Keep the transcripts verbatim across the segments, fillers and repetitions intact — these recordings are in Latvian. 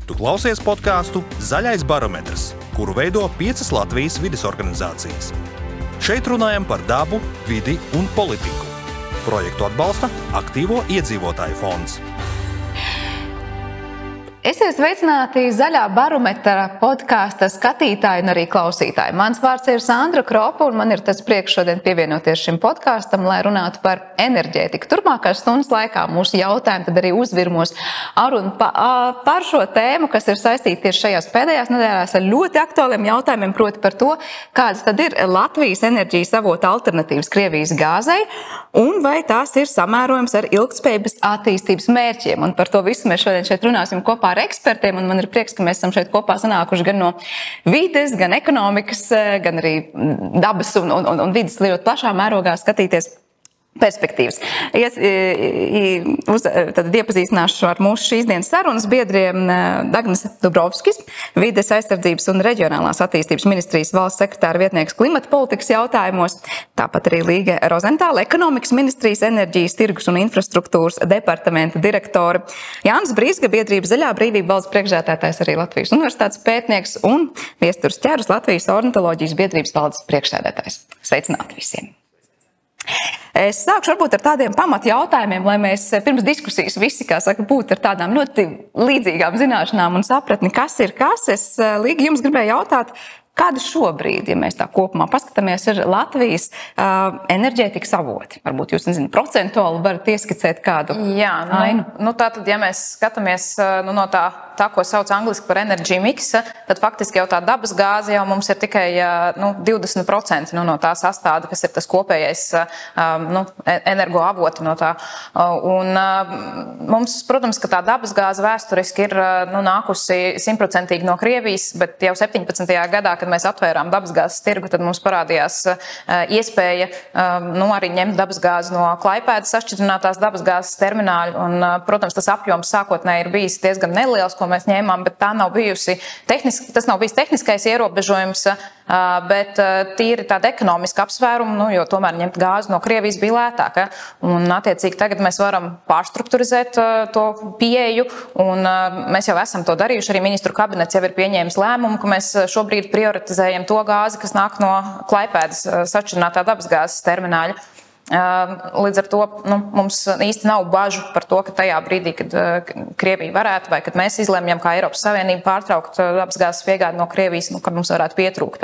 Tu klausies podcastu Zaļais barometrs, kuru veido piecas Latvijas vides organizācijas. Šeit runājam par dabu, vidi un politiku. Projektu atbalsta Aktīvo iedzīvotāju fonds. Esiet sveicināti Zaļā barometra podkāsta skatītāji un arī klausītāji. Mans vārds ir Sandra Kropa, un man ir tas prieks šodien pievienoties šim podkāstam, lai runātu par enerģētiku. Turpmākās stundas laikā mūsu jautājumi tad arī uzvirmos ar un pa, par šo tēmu, kas ir saistīta tieši šajās pēdējās nedēļās ar ļoti aktuāliem jautājumiem, proti par to, kādas tad ir Latvijas enerģijas avota alternatīvas Krievijas gāzei, un vai tās ir samērojams ar ilgtspējības attīstības mērķiem. Un par to visu mēs šodien šeit runāsim kopā ar ekspertiem, un man ir prieks, ka mēs esam šeit kopā sanākuši gan no vides, gan ekonomikas, gan arī dabas un, un, un vides ļoti plašā mērogā skatīties perspektīvas. Es uz, tad iepazīstināšu ar mūsu šīs dienas sarunas biedriem Dagnis Dubrovskis, Vides aizsardzības un reģionālās attīstības ministrijas valsts sekretāra vietnieks klimata politikas jautājumos, tāpat arī Līga Rozentāla, ekonomikas ministrijas enerģijas, tirgus un infrastruktūras departamenta direktori, Jānis Brīsga, biedrība Zaļā brīvība valsts priekšsēdētājs, arī Latvijas universitātes pētnieks, un Viesturs Ķerus, Latvijas ornitoloģijas biedrības valdes priekšsēdētājs. Sveicināti visiem! Es sākšu varbūt ar tādiem pamat jautājumiem, lai mēs pirms diskusijas visi, kā saka, būtu ar tādām ļoti līdzīgām zināšanām un sapratni, kas ir kas. Es, Līga, jums gribēju jautāt, kāda šobrīd, ja mēs tā kopumā paskatāmies, ir Latvijas uh, enerģētikas avoti? Varbūt jūs, nezinu, procentuāli varat ieskicēt kādu Jā, nu, ainu? Nu, tātad, ja mēs skatāmies nu, no tā, tā, ko sauc angliski par energy mix, tad faktiski jau tā dabas gāze jau mums ir tikai nu, divdesmit procenti nu, no tā sastāda, kas ir tas kopējais um, nu, energoavoti no tā. Un um, mums, protams, ka tā dabas gāze vēsturiski ir nu, nākusi simtprocentīgi no Krievijas, bet jau septiņpadsmitajā gadā, kad mēs atvērām dabasgāzes tirgu, tad mums parādījās uh, iespēja um, nu, arī ņemt dabasgāzi no Klaipēdas sašķidrinātās dabasgāzes termināļu. Un, uh, protams, tas apjoms sākotnēji ir bijis diezgan neliels, ko mēs ņēmām, bet tā nav bijusi tehniski, tas nav bijis tehniskais ierobežojums, uh, bet uh, tīri tāda ekonomiska apsvēruma, nu, jo tomēr ņemt gāzi no Krievijas bija lētāka. Un, attiecīgi, tagad mēs varam pārstrukturizēt uh, to pieeju, un uh, mēs jau esam to darījuši. Arī ministru kabinets jau ir pieņēmis lēmumu, ka mēs šobrīd prioritizējam to gāzi, kas nāk no Klaipēdas sašķidrinātā dabasgāzes termināļa. Līdz ar to nu, mums īsti nav bažu par to, ka tajā brīdī, kad Krievija varētu vai kad mēs izlemjam, kā Eiropas Savienība pārtraukt dabasgāzes piegādi no Krievijas, nu, kad mums varētu pietrūkt.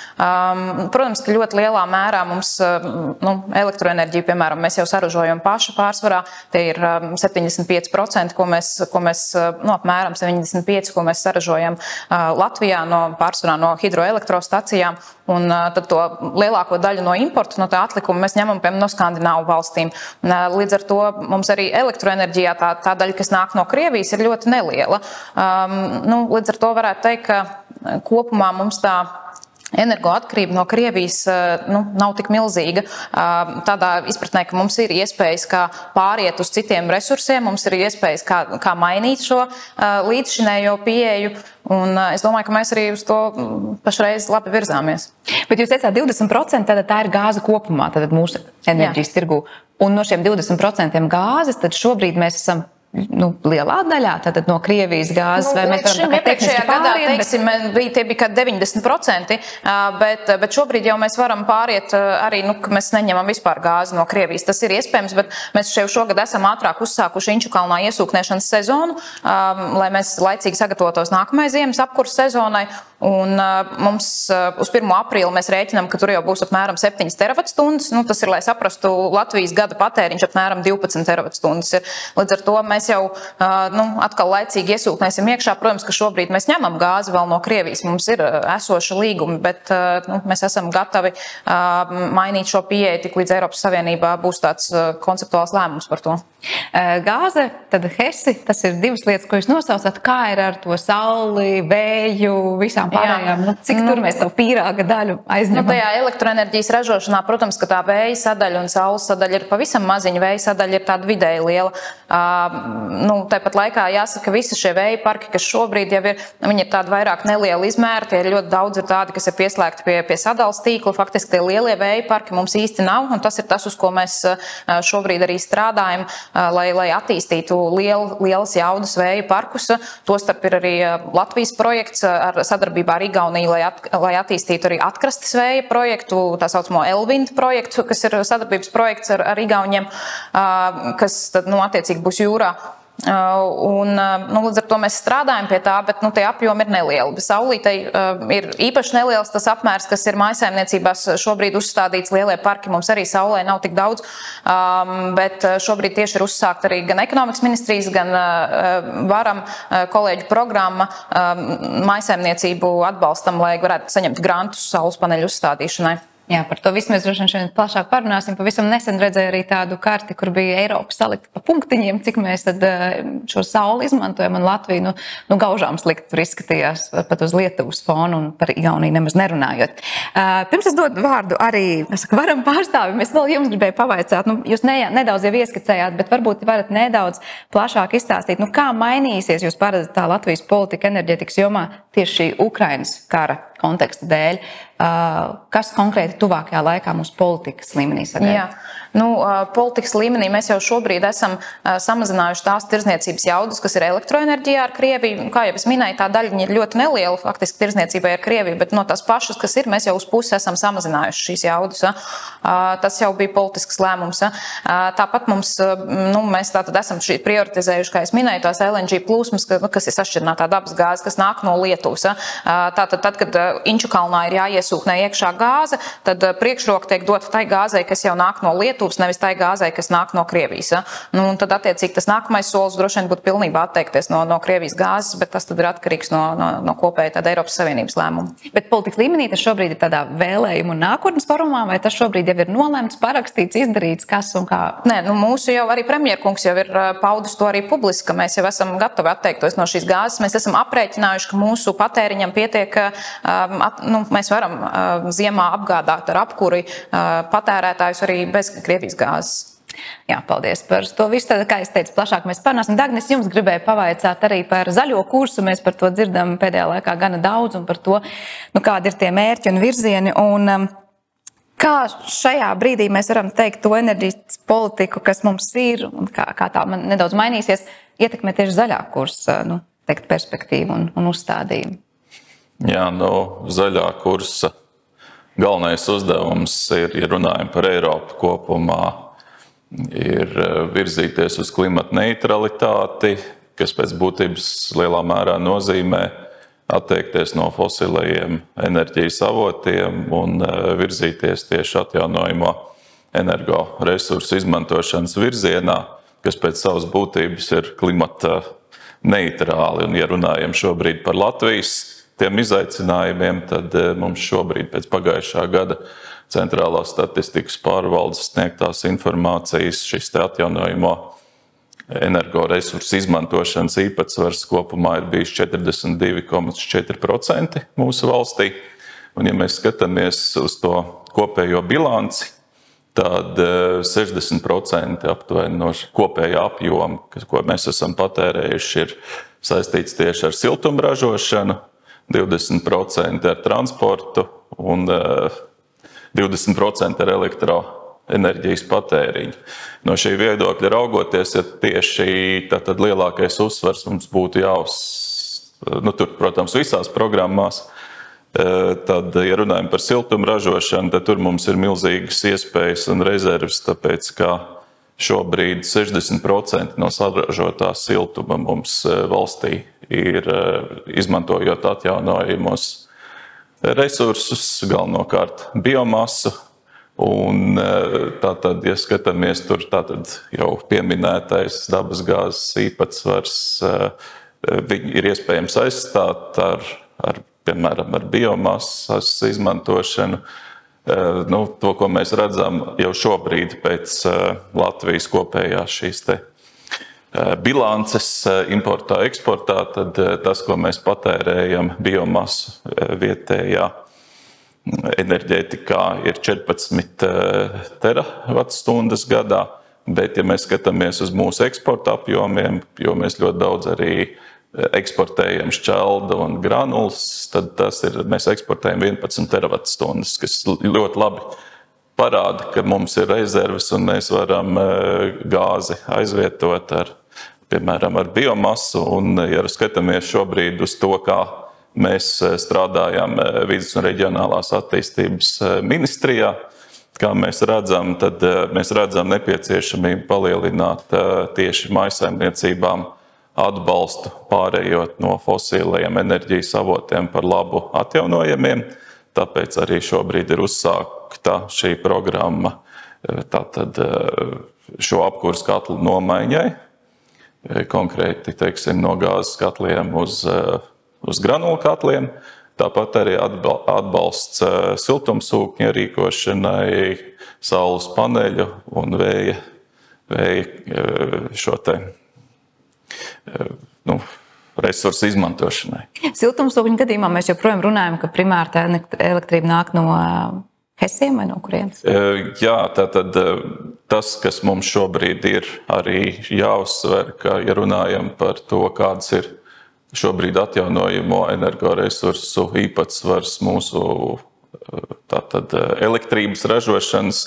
Um, protams, ka ļoti lielā mērā mums nu, elektroenerģiju, piemēram, mēs jau saražojam paši pārsvarā. Tie ir septiņdesmit pieci procenti, ko mēs, ko mēs nu, apmēram septiņdesmit pieci, ko mēs saražojam Latvijā no pārsvarā no hidroelektrostacijām. Un tad to lielāko daļu no importu, no tā atlikuma mēs ņemam, piemēram, no Skandināvu valstīm. Līdz ar to mums arī elektroenerģijā tā, tā daļa, kas nāk no Krievijas, ir ļoti neliela. Um, nu, līdz ar to varētu teikt, ka kopumā mums tā energoatkarība no Krievijas nu, nav tik milzīga. Tādā izpratnē, ka mums ir iespējas kā pāriet uz citiem resursiem, mums ir iespējas kā, kā mainīt šo līdzšinējo pieeju. Un es domāju, ka mēs arī uz to pašreiz labi virzāmies. Bet jūs teicāt divdesmit procenti, tad tā ir gāze kopumā, tad mūsu enerģijas tirgu. Un no šiem divdesmit procentiem gāzes, tad šobrīd mēs esam nu, lielā daļā tātad no Krievijas gāzes, nu, vai mēs varam tā kā tehniski pāriet? Teiksim, bet... tie bija kā deviņdesmit procenti, bet, bet šobrīd jau mēs varam pāriet arī, nu, ka mēs neņemam vispār gāzi no Krievijas. Tas ir iespējams, bet mēs jau šogad esam ātrāk uzsākuši Inčukalnā iesūknēšanas sezonu, lai mēs laicīgi sagatavotos nākamajai ziemas apkurses sezonai. Un mums uz pirmo aprīli mēs rēķinām, ka tur jau būs apmēram septiņas teravatstundas. Nu, tas ir, lai saprastu, Latvijas gada patēriņš apmēram divpadsmit teravatstundas ir. Līdz ar to mēs jau nu, atkal laicīgi iesūknēsim iekšā. Protams, ka šobrīd mēs ņemam gāzi vēl no Krievijas. Mums ir esoši līgumi, bet nu, mēs esam gatavi mainīt šo pieeju, tik līdz Eiropas Savienībā būs tāds konceptuāls lēmums par to. Gāze, tad Hesi, tas ir divas lietas, ko jūs nosaucat. Kā ir ar to sauli, vēju, visām visām pārējām? Nu, cik nu, tur mēs to pīrāga daļu aizņemam? Nu, tajā elektroenerģijas ražošanā, protams, ka tā vēja sadaļa un saules sadaļa ir pavisam maziņa, vēja sadaļa ir tāda vidēji liela. Uh, nu, tāpat laikā jāsaka, ka visi šie vēja parki, kas šobrīd jau ir, viņi ir tādi vairāk nelieli izmēri, tie ir ļoti daudz ir tādi, kas ir pieslēgti pie, pie sadales tīkla. Faktiski tie lielie vēja parki mums īsti nav, un tas ir tas, uz ko mēs šobrīd arī strādājam, lai, lai attīstītu liel, lielas jaudas vēja parkus. Tostarp ir arī Latvijas projekts ar sadarbībā ar Igauniju, lai, at, lai attīstītu arī atkrastes vēja projektu, tā saucamo Elvind projektu, kas ir sadarbības projekts ar, ar Igauniem, kas tad, nu, attiecīgi būs jūrā. Un, nu, līdz ar to mēs strādājam pie tā, bet nu, tie apjomi ir nelieli. Saulītei uh, ir īpaši neliels tas apmērs, kas ir mājsaimniecībās šobrīd uzstādīts. Lielie parki mums arī saulē nav tik daudz, um, bet šobrīd tieši ir uzsākt arī gan ekonomikas ministrijas, gan uh, varam uh, kolēģu programma uh, mājsaimniecību atbalstam, lai varētu saņemt grantus saules paneļu uzstādīšanai. Jā, par to visu mēs droši vien šodien plašāk parunāsim. Pavisam nesen redzēju arī tādu karti, kur bija Eiropa salikta pa punktiņiem, cik mēs tad šo sauli izmantojam, un Latvija, nu, nu gaužām slikti tur izskatījās pat uz Lietuvas fonu un par Igauniju nemaz nerunājot. Uh, pirms es dodu vārdu arī, es saku, varam pārstāvi, mēs vēl jums gribēju pavaicāt, nu, jūs ne, nedaudz jau ieskicējāt, bet varbūt varat nedaudz plašāk izstāstīt, nu, kā mainīsies jūs paredzat tā Latvijas politika enerģētikas jomā tieši šī Ukrainas kara konteksta dēļ. Kas konkrēti tuvākajā laikā mūsu politikas līmenī sagaida? Jā. Nu, politikas līmenī mēs jau šobrīd esam samazinājuši tās tirdzniecības jaudas, kas ir elektroenerģijā ar Krieviju. Kā jau es minēju, tā daļa ir ļoti neliela faktiski tirdzniecībai ar Krieviju, bet no tās pašas, kas ir, mēs jau uz pusi esam samazinājuši šīs jaudas. Tas jau bija politisks lēmums. Tāpat mums, nu, mēs tātad esam šī prioritizējuši, kā es minēju, tās L N G plūsmas, kas ir sašķirinātā dabas gāze, kas nāk no Lietuvas. Tātad, tad, kad Inčukalnā ir jāiesūknē iekšā gāze, tad priekšroka tiek dota tai gāzei, kas jau nāk no Lietuvas, nevis tai gāzei, kas nāk no Krievijas. Ja? Nu, un tad, attiecīgi, tas nākamais solis droši vien būtu pilnībā atteikties no, no Krievijas gāzes, bet tas tad ir atkarīgs no, no, no kopēja tāda Eiropas Savienības lēmuma. Bet politikas līmenī tas šobrīd ir tādā vēlējuma un nākotnes formā, vai tas šobrīd jau ir nolemts, parakstīts, izdarīts, kas un kā? Nē, nu, mūsu jau arī premjerkungs jau ir paudis to arī publiski, ka mēs jau esam gatavi atteiktos no šīs gāzes. Mēs esam aprēķinājuši, ka mūsu patēriņam pietiek, um, at, nu, mēs varam uh, ziemā apgādāt ar apkuri uh, patērētājus arī bez Krievijas gāzes. Jā, paldies par to visu. Tad, kā es teicu, plašāk mēs parunāsim. Dagnis, jums gribēju pavaicāt arī par zaļo kursu. Mēs par to dzirdam pēdējā laikā gana daudz un par to, nu, kādi ir tie mērķi un virzieni. Un, um, kā šajā brīdī mēs varam teikt to enerģijas politiku, kas mums ir un kā, kā tā man nedaudz mainīsies, ietekmē tieši zaļā kursa, nu, teikt, perspektīvu un, un uzstādījumu? Jā, no zaļā kursa galvenais uzdevums ir, ja runājam par Eiropu kopumā, ir virzīties uz klimata neutralitāti, kas pēc būtības lielā mērā nozīmē atteikties no fosilajiem enerģijas avotiem un virzīties tieši atjaunojamo energoresursu izmantošanas virzienā, kas pēc savas būtības ir klimata neitrāli. Un, ja runājam šobrīd par Latvijas tiem izaicinājumiem, tad mums šobrīd pēc pagājušā gada Centrālās statistikas pārvaldes sniegtās informācijas šis te atjaunojamo energoresursu izmantošanas īpatsvars kopumā ir bijis četrdesmit divi komats četri procenti mūsu valstī. Un, ja mēs skatāmies uz to kopējo bilanci, tad sešdesmit procenti aptuveni no kopējā apjoma, ko mēs esam patērējuši, ir saistīts tieši ar siltumražošanu, divdesmit procenti ar transportu un divdesmit procenti ar elektroenerģijas patēriņu. No šī viedokļa raugoties, ja tieši tātad lielākais uzsvars mums būtu jāuz, nu tur, protams, visās programmās, tad, ja runājam par siltumražošanu, tad tur mums ir milzīgas iespējas un rezerves, tāpēc, ka šobrīd sešdesmit procenti no saražotā siltuma mums valstī ir izmantojot atjaunojamos resursus, galvenokārt biomasu. Un tātad, ja skatāmies tur, tātad jau pieminētais dabasgāzes īpatsvars, viņi ir iespējams aizstāt ar, ar, piemēram, ar biomasas izmantošanu. Nu, to, ko mēs redzam jau šobrīd pēc Latvijas kopējās šīs te bilances importā, eksportā, tad tas, ko mēs patērējam biomasu vietējā enerģētikā, ir četrpadsmit teravatstundas gadā, bet ja mēs skatāmies uz mūsu eksporta apjomiem, jo mēs ļoti daudz arī eksportējam šķeldu un granulas, tad tas ir, mēs eksportējam vienpadsmit teravatstundas, kas ļoti labi parāda, ka mums ir rezerves un mēs varam gāzi aizvietot ar, piemēram, ar biomasu. Un, ja skatāmies šobrīd uz to, kā mēs strādājam Vides un reģionālās attīstības ministrijā, kā mēs redzam, tad mēs redzam nepieciešamību palielināt tieši mājsaimniecībām atbalstu, pārējot no fosilajiem enerģijas avotiem par labu atjaunojamiem. Tāpēc arī šobrīd ir uzsākta šī programma tātad šo apkūres katlu nomaiņai, konkrēti, teiksim, no gāzes katliem uz, uz granulu katliem. Tāpat arī atbalsts siltumsūkņu ierīkošanai, saules paneļu un vēja, vēja šo te, nu, resursu izmantošanai. Siltumsūkņu gadījumā mēs joprojām runājam, ka primāri tā elektrība nāk no Hesiem vai no kurienes? Jā, tātad tas, kas mums šobrīd ir arī jāuzsver, ka, ja runājam par to, kāds ir šobrīd atjaunojamo energoresursu īpatsvars mūsu tātad elektrības ražošanas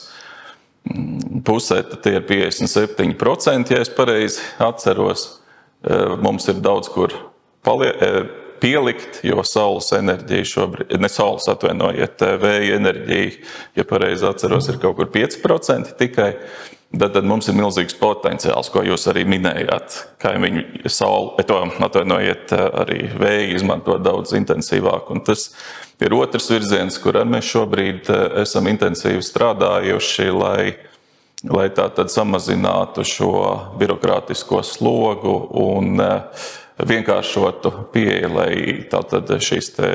pusē, tad tie ir piecdesmit septiņi procenti, ja es pareizi atceros. Mums ir daudz kur palie, pielikt, jo saules enerģija šobrīd, ne saules atvainojiet, vēja enerģija, ja pareizi atceros, ir kaut kur pieci procenti tikai. Bet tad mums ir milzīgs potenciāls, ko jūs arī minējāt. Kaimiņu saule, to atvainojiet, arī vēja izmanto daudz intensīvāk. Un tas ir otrs virziens, kur mēs šobrīd esam intensīvi strādājuši, lai lai tā tad samazinātu šo birokrātisko slogu un vienkāršotu pieeju, lai tā tad šīs te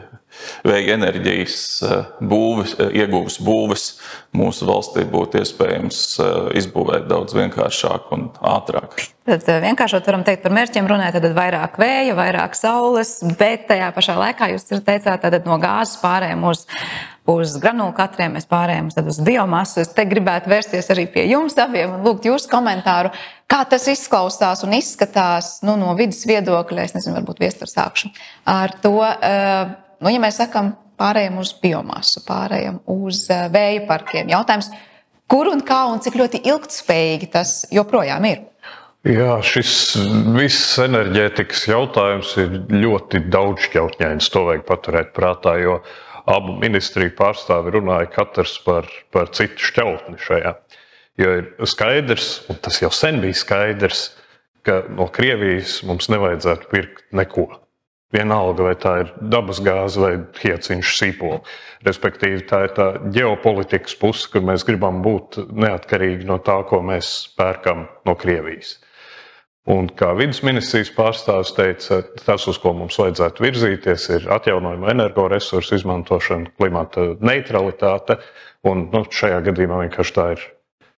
vēja enerģijas būves, iegūves būves mūsu valstī būtu iespējams izbūvēt daudz vienkāršāk un ātrāk. Tad vienkāršot varam teikt par mērķiem runāt, tad vairāk vēja, vairāk saules, bet tajā pašā laikā jūs teicāt, tad no gāzes pārējām uz uz granulu katriem, mēs pārējām uz biomasu. Es te gribētu vērsties arī pie jums abiem un lūgt jūsu komentāru, kā tas izklausās un izskatās nu, no vidas viedokļa, es nezinu, varbūt Viestur sākšu, ar to, nu, ja mēs sakam pārējām uz biomasu, pārējām uz vēja parkiem. Jautājums, kur un kā un cik ļoti ilgtspējīgi tas joprojām ir? Jā, šis viss enerģētikas jautājums ir ļoti daudzšķautņains, to vajag paturēt prātā, jo abu ministriju pārstāvi runāja katrs par, par citu šķautni šajā. Jo ir skaidrs, un tas jau sen bija skaidrs, ka no Krievijas mums nevajadzētu pirkt neko. Vienalga, vai tā ir dabasgāze vai hiecinšu sīpola. Respektīvi, tā ir tā ģeopolitikas puse, kur mēs gribam būt neatkarīgi no tā, ko mēs pērkam no Krievijas. Un kā vides ministrijas pārstāvis teica, tas, uz ko mums vajadzētu virzīties, ir atjaunojama energoresursu izmantošana, klimata neutralitāte. Un nu, šajā gadījumā vienkārši tā ir,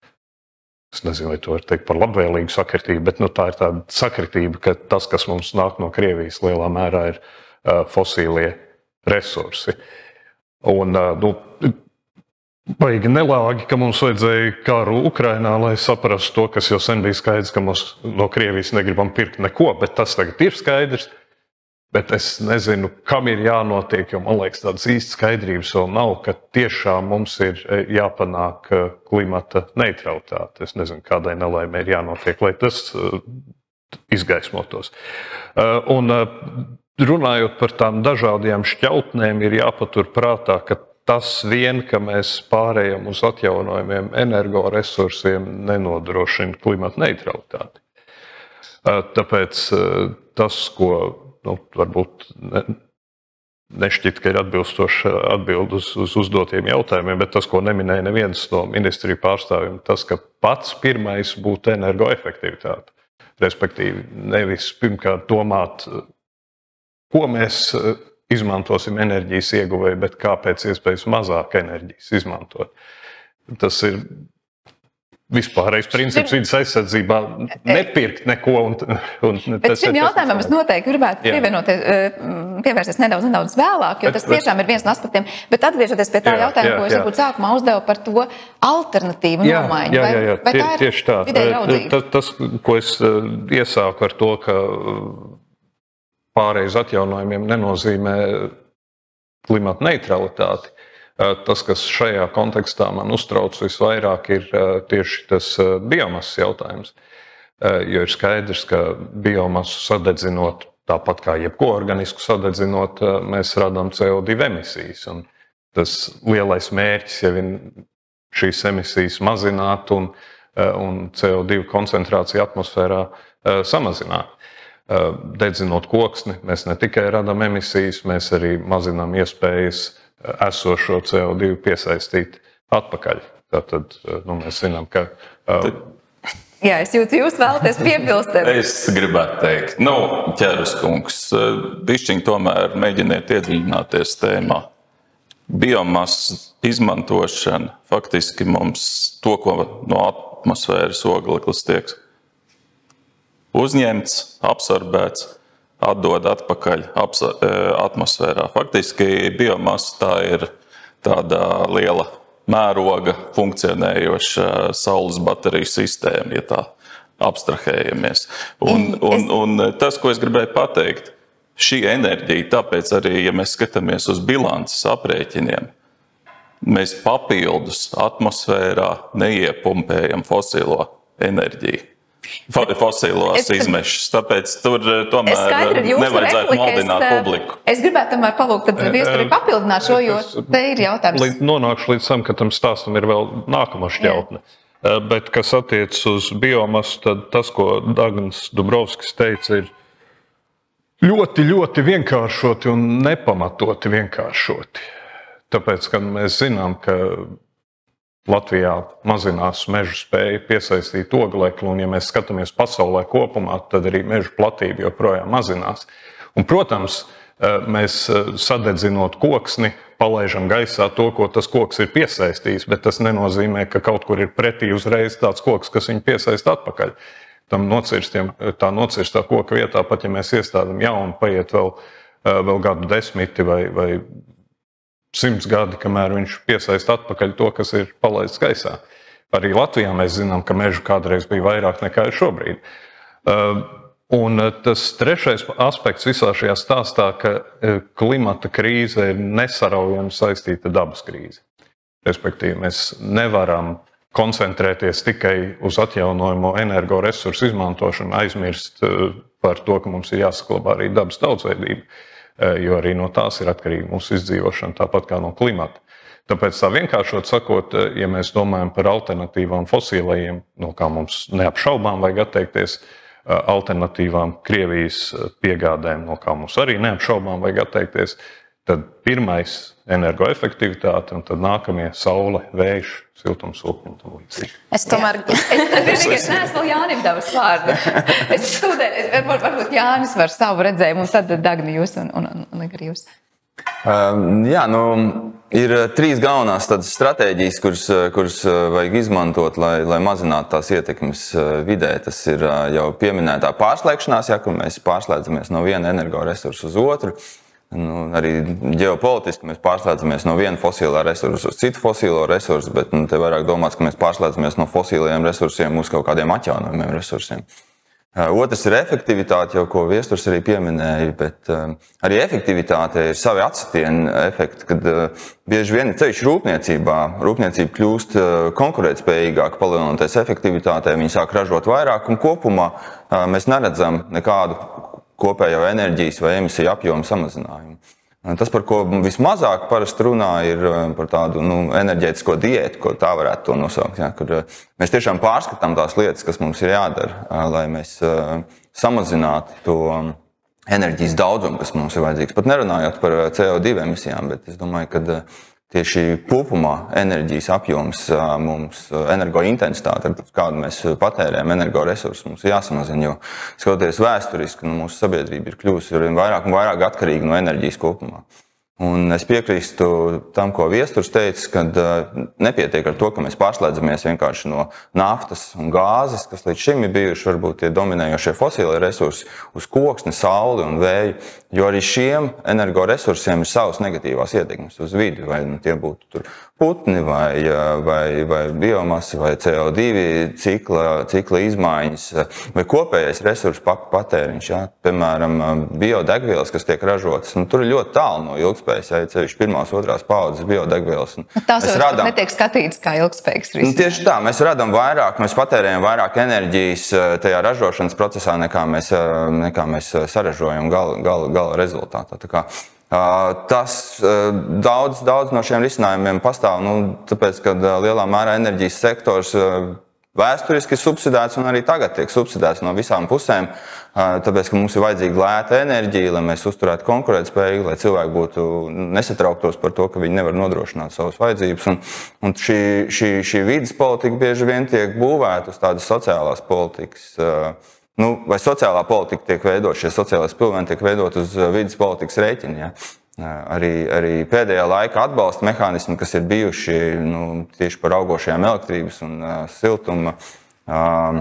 es nezinu, vai to var teikt par labvēlīgu sakritību, bet nu, tā ir tāda sakritība, ka tas, kas mums nāk no Krievijas, lielā mērā ir uh, fosīlie resursi. Un, uh, nu, baigi nelāgi, ka mums vajadzēja karu Ukrainā, lai saprastu to, kas jau sen bija skaidrs, ka mums no Krievijas negribam pirkt neko, bet tas tagad ir skaidrs. Bet es nezinu, kam ir jānotiek, jo man liekas tādas īsti skaidrības vēl nav, ka tiešām mums ir jāpanāk klimata neutralitāte. Es nezinu, kādai nelaimē ir jānotiek, lai tas izgaismotos. Un runājot par tām dažādajām šķautnēm, ir jāpatur prātā, ka tas vien, ka mēs pārējām uz atjaunojumiem energoresursiem, nenodrošina klimata neutralitāti. Tāpēc tas, ko nu, varbūt ne, nešķiet, ka ir atbilstoši atbild uz, uz uzdotiem jautājumiem, bet tas, ko neminēja neviens no ministriju pārstāvjiem, tas, ka pats pirmais būtu energoefektivitāte. Respektīvi, nevis pirmkārt domāt, ko mēs izmantosim enerģijas ieguvēju, bet kā pēc iespējas mazāk enerģijas izmantot. Tas ir vispārējais princips vidas aizsardzībā nepirkt neko. Un, un Bet šim jautājumam es noteikti gribētu pievērsties nedaudz, nedaudz vēlāk, jo tas tiešām ir viens no aspektiem. Bet atgriežoties pie tā jā, jautājuma, jā, ko es varbūt sākumā uzdevu par to alternatīvu jā, nomaiņu. Jā, jā, jā. Vai, vai Tie, tā ir tieši tā. Tas, tas, ko es iesāku ar to, ka pārējais atjaunojumiem nenozīmē klimata neutralitāti. Tas, kas šajā kontekstā man uztrauc visvairāk, ir tieši tas biomasas jautājums. Jo ir skaidrs, ka biomasu sadedzinot, tāpat kā jebko organisku sadedzinot, mēs radām C O divi emisijas. Un tas lielais mērķis jau ir šīs emisijas mazināt un, un C O divi koncentrāciju atmosfērā samazināt. Dedzinot koksni, mēs ne tikai radām emisijas, mēs arī mazinām iespējas esošo C O divi piesaistīt atpakaļ. Tātad nu, mēs zinām, ka... Uh... Jā, es jūtu, jūs vēlaties piebilst. Es gribētu teikt, nu, ķerus kungs, bišķiņ tomēr mēģiniet iedziļināties tēmā. Biomasas izmantošana faktiski mums to, ko no atmosfēras ogleklis tiek uzņemts, absorbēts, atdod atpakaļ atmosfērā. Faktiski biomasa tā ir tāda liela mēroga funkcionējoša saules bateriju sistēma, ja tā abstrahējamies. Un, un, un tas, ko es gribēju pateikt, šī enerģija, tāpēc arī, ja mēs skatāmies uz bilances aprēķiniem, mēs papildus atmosfērā neiepumpējam fosilo enerģiju. Fosilos izmešus, tāpēc tur tomēr nevajadzētu maldināt publiku. Es gribētu tomēr palūgt, tad viesturi papildināt šo, jo te ir jautājums. Nonākšu līdz tam, ka tam stāstam ir vēl nākamā šķautne. Jā. Bet, kas attiec uz biomasu, tad tas, ko Dagns Dubrovskis teica, ir ļoti, ļoti vienkāršoti un nepamatoti vienkāršoti. Tāpēc, kad mēs zinām, ka Latvijā mazinās mežu spēja piesaistīt oglekli, un ja mēs skatāmies pasaulē kopumā, tad arī mežu platība joprojām mazinās. Un, protams, mēs sadedzinot koksni, palaižam gaisā to, ko tas koks ir piesaistījis, bet tas nenozīmē, ka kaut kur ir pretī uzreiz tāds koks, kas viņu piesaista atpakaļ. Tam nocirstiem, tā nocirstā koka vietā, pat ja mēs iestādam jaunu, paiet vēl, vēl gadu desmiti vai, vai simts gadi, kamēr viņš piesaista atpakaļ to, kas ir palaists gaisā. Arī Latvijā mēs zinām, ka mežu kādreiz bija vairāk nekā ir šobrīd. Un tas trešais aspekts visā šajā stāstā, ka klimata krīze ir nesaraujami saistīta dabas krīze. Respektīvi, mēs nevaram koncentrēties tikai uz atjaunojamo energoresursu izmantošanu, aizmirst par to, ka mums ir jāsaglabā arī dabas daudzveidība. Jo arī no tās ir atkarīga mūsu izdzīvošana, tāpat kā no klimata. Tāpēc tā vienkāršot sakot, ja mēs domājam par alternatīvām fosilajiem, no kā mums neapšaubām vajag atteikties, alternatīvām Krievijas piegādēm, no kā mums arī neapšaubām vajag atteikties, tad pirmais energoefektivitāte, un tad nākamie saule, vējš, siltumsūkņi un tam līdzīgi. Es tomēr, es, es, es neesmu vēl Jānim devis vārdu. Es studēju, varbūt, varbūt Jānis var savu redzējumu, un tad Dagni jūs un, un, un, un arī jūs. Um, jā, nu, ir trīs galvenās tādas stratēģijas, kuras, kuras vajag izmantot, lai, lai mazinātu tās ietekmes vidē. Tas ir jau pieminētā pārslēgšanās, ja, kur mēs pārslēdzamies no viena energoresursa uz otru. Nu, arī ģeopolitiski mēs pārslēdzamies no viena fosilā resursa uz citu fosilo resursu, bet nu, te vairāk domāts, ka mēs pārslēdzamies no fosiliem resursiem uz kaut kādiem atjaunojumiem resursiem. Otrs ir efektivitāte, jau ko Viesturs arī pieminēja, bet uh, arī efektivitāte ir savi atsitieni efekti, kad uh, bieži vien ceļš rūpniecībā, rūpniecība kļūst uh, konkurētspējīgāka, palielinoties efektivitātē, viņi sāk ražot vairāk, un kopumā uh, mēs neredzam nekādu kopējo enerģijas vai emisiju apjomu samazinājumu. Tas, par ko vismazāk parasti runā, ir par tādu nu, enerģētisko diētu, ko tā varētu to nosaukt. Ja, kur mēs tiešām pārskatām tās lietas, kas mums ir jādara, lai mēs samazinātu to enerģijas daudzumu, kas mums ir vajadzīgs. Pat nerunājot par C O divi emisijām, bet es domāju, ka tieši kopumā enerģijas apjoms mums, energointensitāte, kādu mēs patērējam energoresursus, mums ir jāsamazina, jo skatoties vēsturiski, nu, mūsu sabiedrība ir kļuvusi vairāk un vairāk atkarīga no enerģijas kopumā. Un es piekrīstu tam, ko Viesturs teica, ka nepietiek ar to, ka mēs pārslēdzamies vienkārši no naftas un gāzes, kas līdz šim ir bijuši varbūt tie dominējošie fosīlie resursi, uz koksni, sauli un vēju, jo arī šiem energoresursiem ir savas negatīvās ietekmes uz vidi, vai nu, tie būtu tur putni, vai, vai, vai biomasa, vai C O divi cikla, cikla izmaiņas, vai kopējais resursu patēriņš. Ja? Piemēram, biodegvielas, kas tiek ražotas, nu, tur ir ļoti tālu no ilgspējas, ja cevišķi pirmās, otrās paudzes biodegvielas. Tās jau radām, netiek skatītas kā ilgspējīgas risinājums. Nu, tieši tā, mēs radām vairāk, mēs patērējam vairāk enerģijas tajā ražošanas procesā, nekā mēs, nekā mēs saražojam gala, gala, gala rezultātā. Tā kā, tas daudz, daudz no šiem risinājumiem pastāv, nu, tāpēc, ka lielā mērā enerģijas sektors vēsturiski ir subsidēts un arī tagad tiek subsidēts no visām pusēm, tāpēc, ka mums ir vajadzīga lēta enerģija, lai mēs uzturētu konkurētspēju, lai cilvēki būtu nesatrauktos par to, ka viņi nevar nodrošināt savas vajadzības. Un, un šī, šī, šī vides politika bieži vien tiek būvēta uz tādas sociālās politikas. Nu, vai sociālā politika tiek veidot, šie sociālās pilveni tiek veidot uz vides politikas rēķina. Ja? Arī, arī pēdējā laika atbalsta mehānismi, kas ir bijuši nu, tieši par augošajām elektrības un uh, siltuma uh,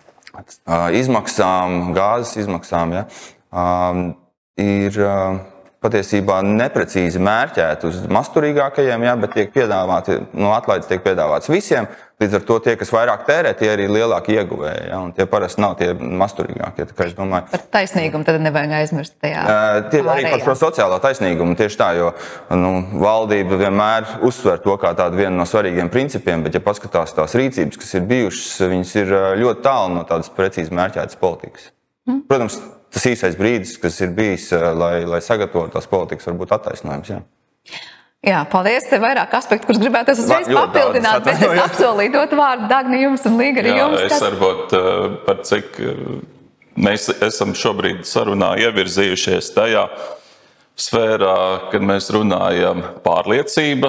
uh, izmaksām, gāzes izmaksām, ja? uh, ir uh, patiesībā neprecīzi mērķēti uz masturīgākajiem, ja? Bet tiek piedāvāti, nu, atlaides tiek piedāvāts visiem. Līdz ar to tie, kas vairāk tērē, tie arī lielāki ieguvēji, ja? Un tie parasti nav tie masturīgākie. Tā kā es domāju, par taisnīgumu tad nevajag aizmirst tajā. Tie arī par šo sociālo taisnīgumu tieši tā, jo nu, valdība vienmēr uzsver to kā tādu vienu no svarīgiem principiem, bet ja paskatās tās rīcības, kas ir bijušas, viņas ir ļoti tālu no tādas precīzi mērķētas politikas. Mm. Protams, tas īsais brīdis, kas ir bijis, lai, lai sagatavotu tās politikas, varbūt attaisnojums. Ja? Jā, paldies. Te vairāk aspektu, kurus gribētu uzreiz papildināt, bet es apsolīju dot vārdu Dagni jums un Līga arī jums. Jā, es varbūt par cik mēs esam šobrīd sarunā ievirzījušies tajā sfērā, kad mēs runājam pārliecība,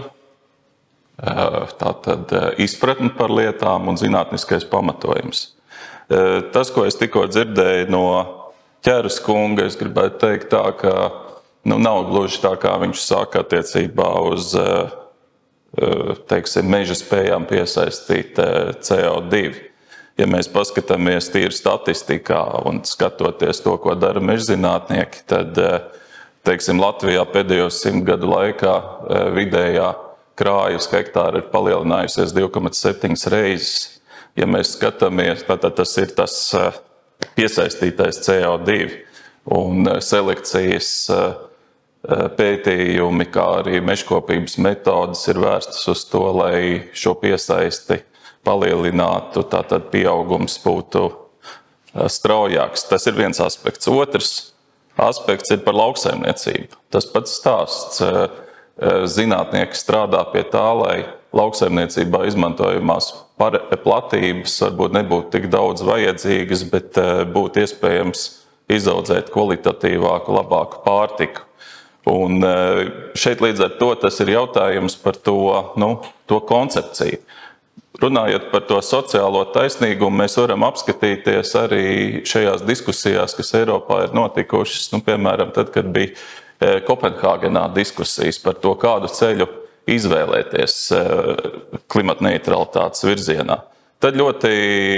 tātad izpratni par lietām un zinātniskais pamatojums. Tas, ko es tikko dzirdēju no Ķeras kunga, es gribētu teikt tā, ka nu, nav gluži tā, kā viņš saka attiecībā uz teiksim, meža spējām piesaistīt C O divi. Ja mēs paskatāmies tīri statistikā un skatoties to, ko dara mežzinātnieki, tad teiksim, Latvijā pēdējos simt gadu laikā vidējā krāja uz hektāru ir palielinājusies divi komats septiņi reizes. Ja mēs skatāmies, tad tas ir tas piesaistītais C O divi un selekcijas pētījumi, kā arī mežkopības metodas ir vērstas uz to, lai šo piesaisti palielinātu, tātad pieaugums būtu straujāks. Tas ir viens aspekts. Otrs aspekts ir par lauksaimniecību. Tas pats stāsts. Zinātnieki strādā pie tā, lai lauksaimniecībā izmantojamās platības varbūt nebūtu tik daudz vajadzīgas, bet būtu iespējams izaudzēt kvalitatīvāku, labāku pārtiku. Un šeit līdz ar to tas ir jautājums par to, nu, to koncepciju. Runājot par to sociālo taisnīgumu, mēs varam apskatīties arī šajās diskusijās, kas Eiropā ir notikušas, nu, piemēram, tad, kad bija Kopenhāgenā diskusijas par to, kādu ceļu izvēlēties klimatneitralitātes virzienā. Tad ļoti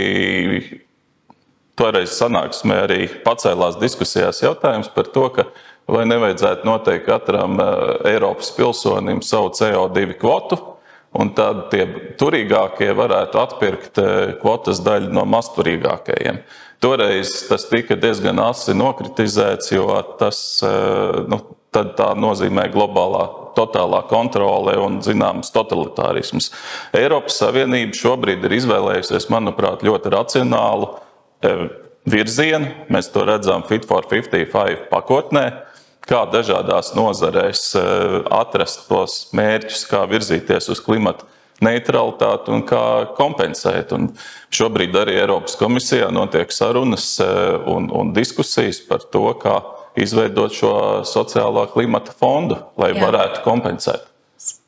toreiz sanāksmē arī pacēlās diskusijās jautājums par to, ka vai nevajadzētu noteikt katram Eiropas pilsonim savu C O divi kvotu, un tad tie turīgākie varētu atpirkt kvotas daļu no masturīgākajiem. Toreiz tas tika diezgan asi nokritizēts, jo tas nu, tad tā nozīmē globālā totālā kontrole un zināms totalitārisms. Eiropas Savienība šobrīd ir izvēlējusies, manuprāt, ļoti racionālu virzienu. Mēs to redzam Fit for piecdesmit pieci pakotnē, kā dažādās nozarēs atrast tos mērķus, kā virzīties uz klimata neutralitāti un kā kompensēt. Un šobrīd arī Eiropas komisijā notiek sarunas un, un diskusijas par to, kā izveidot šo sociālā klimata fondu, lai Jā. varētu kompensēt.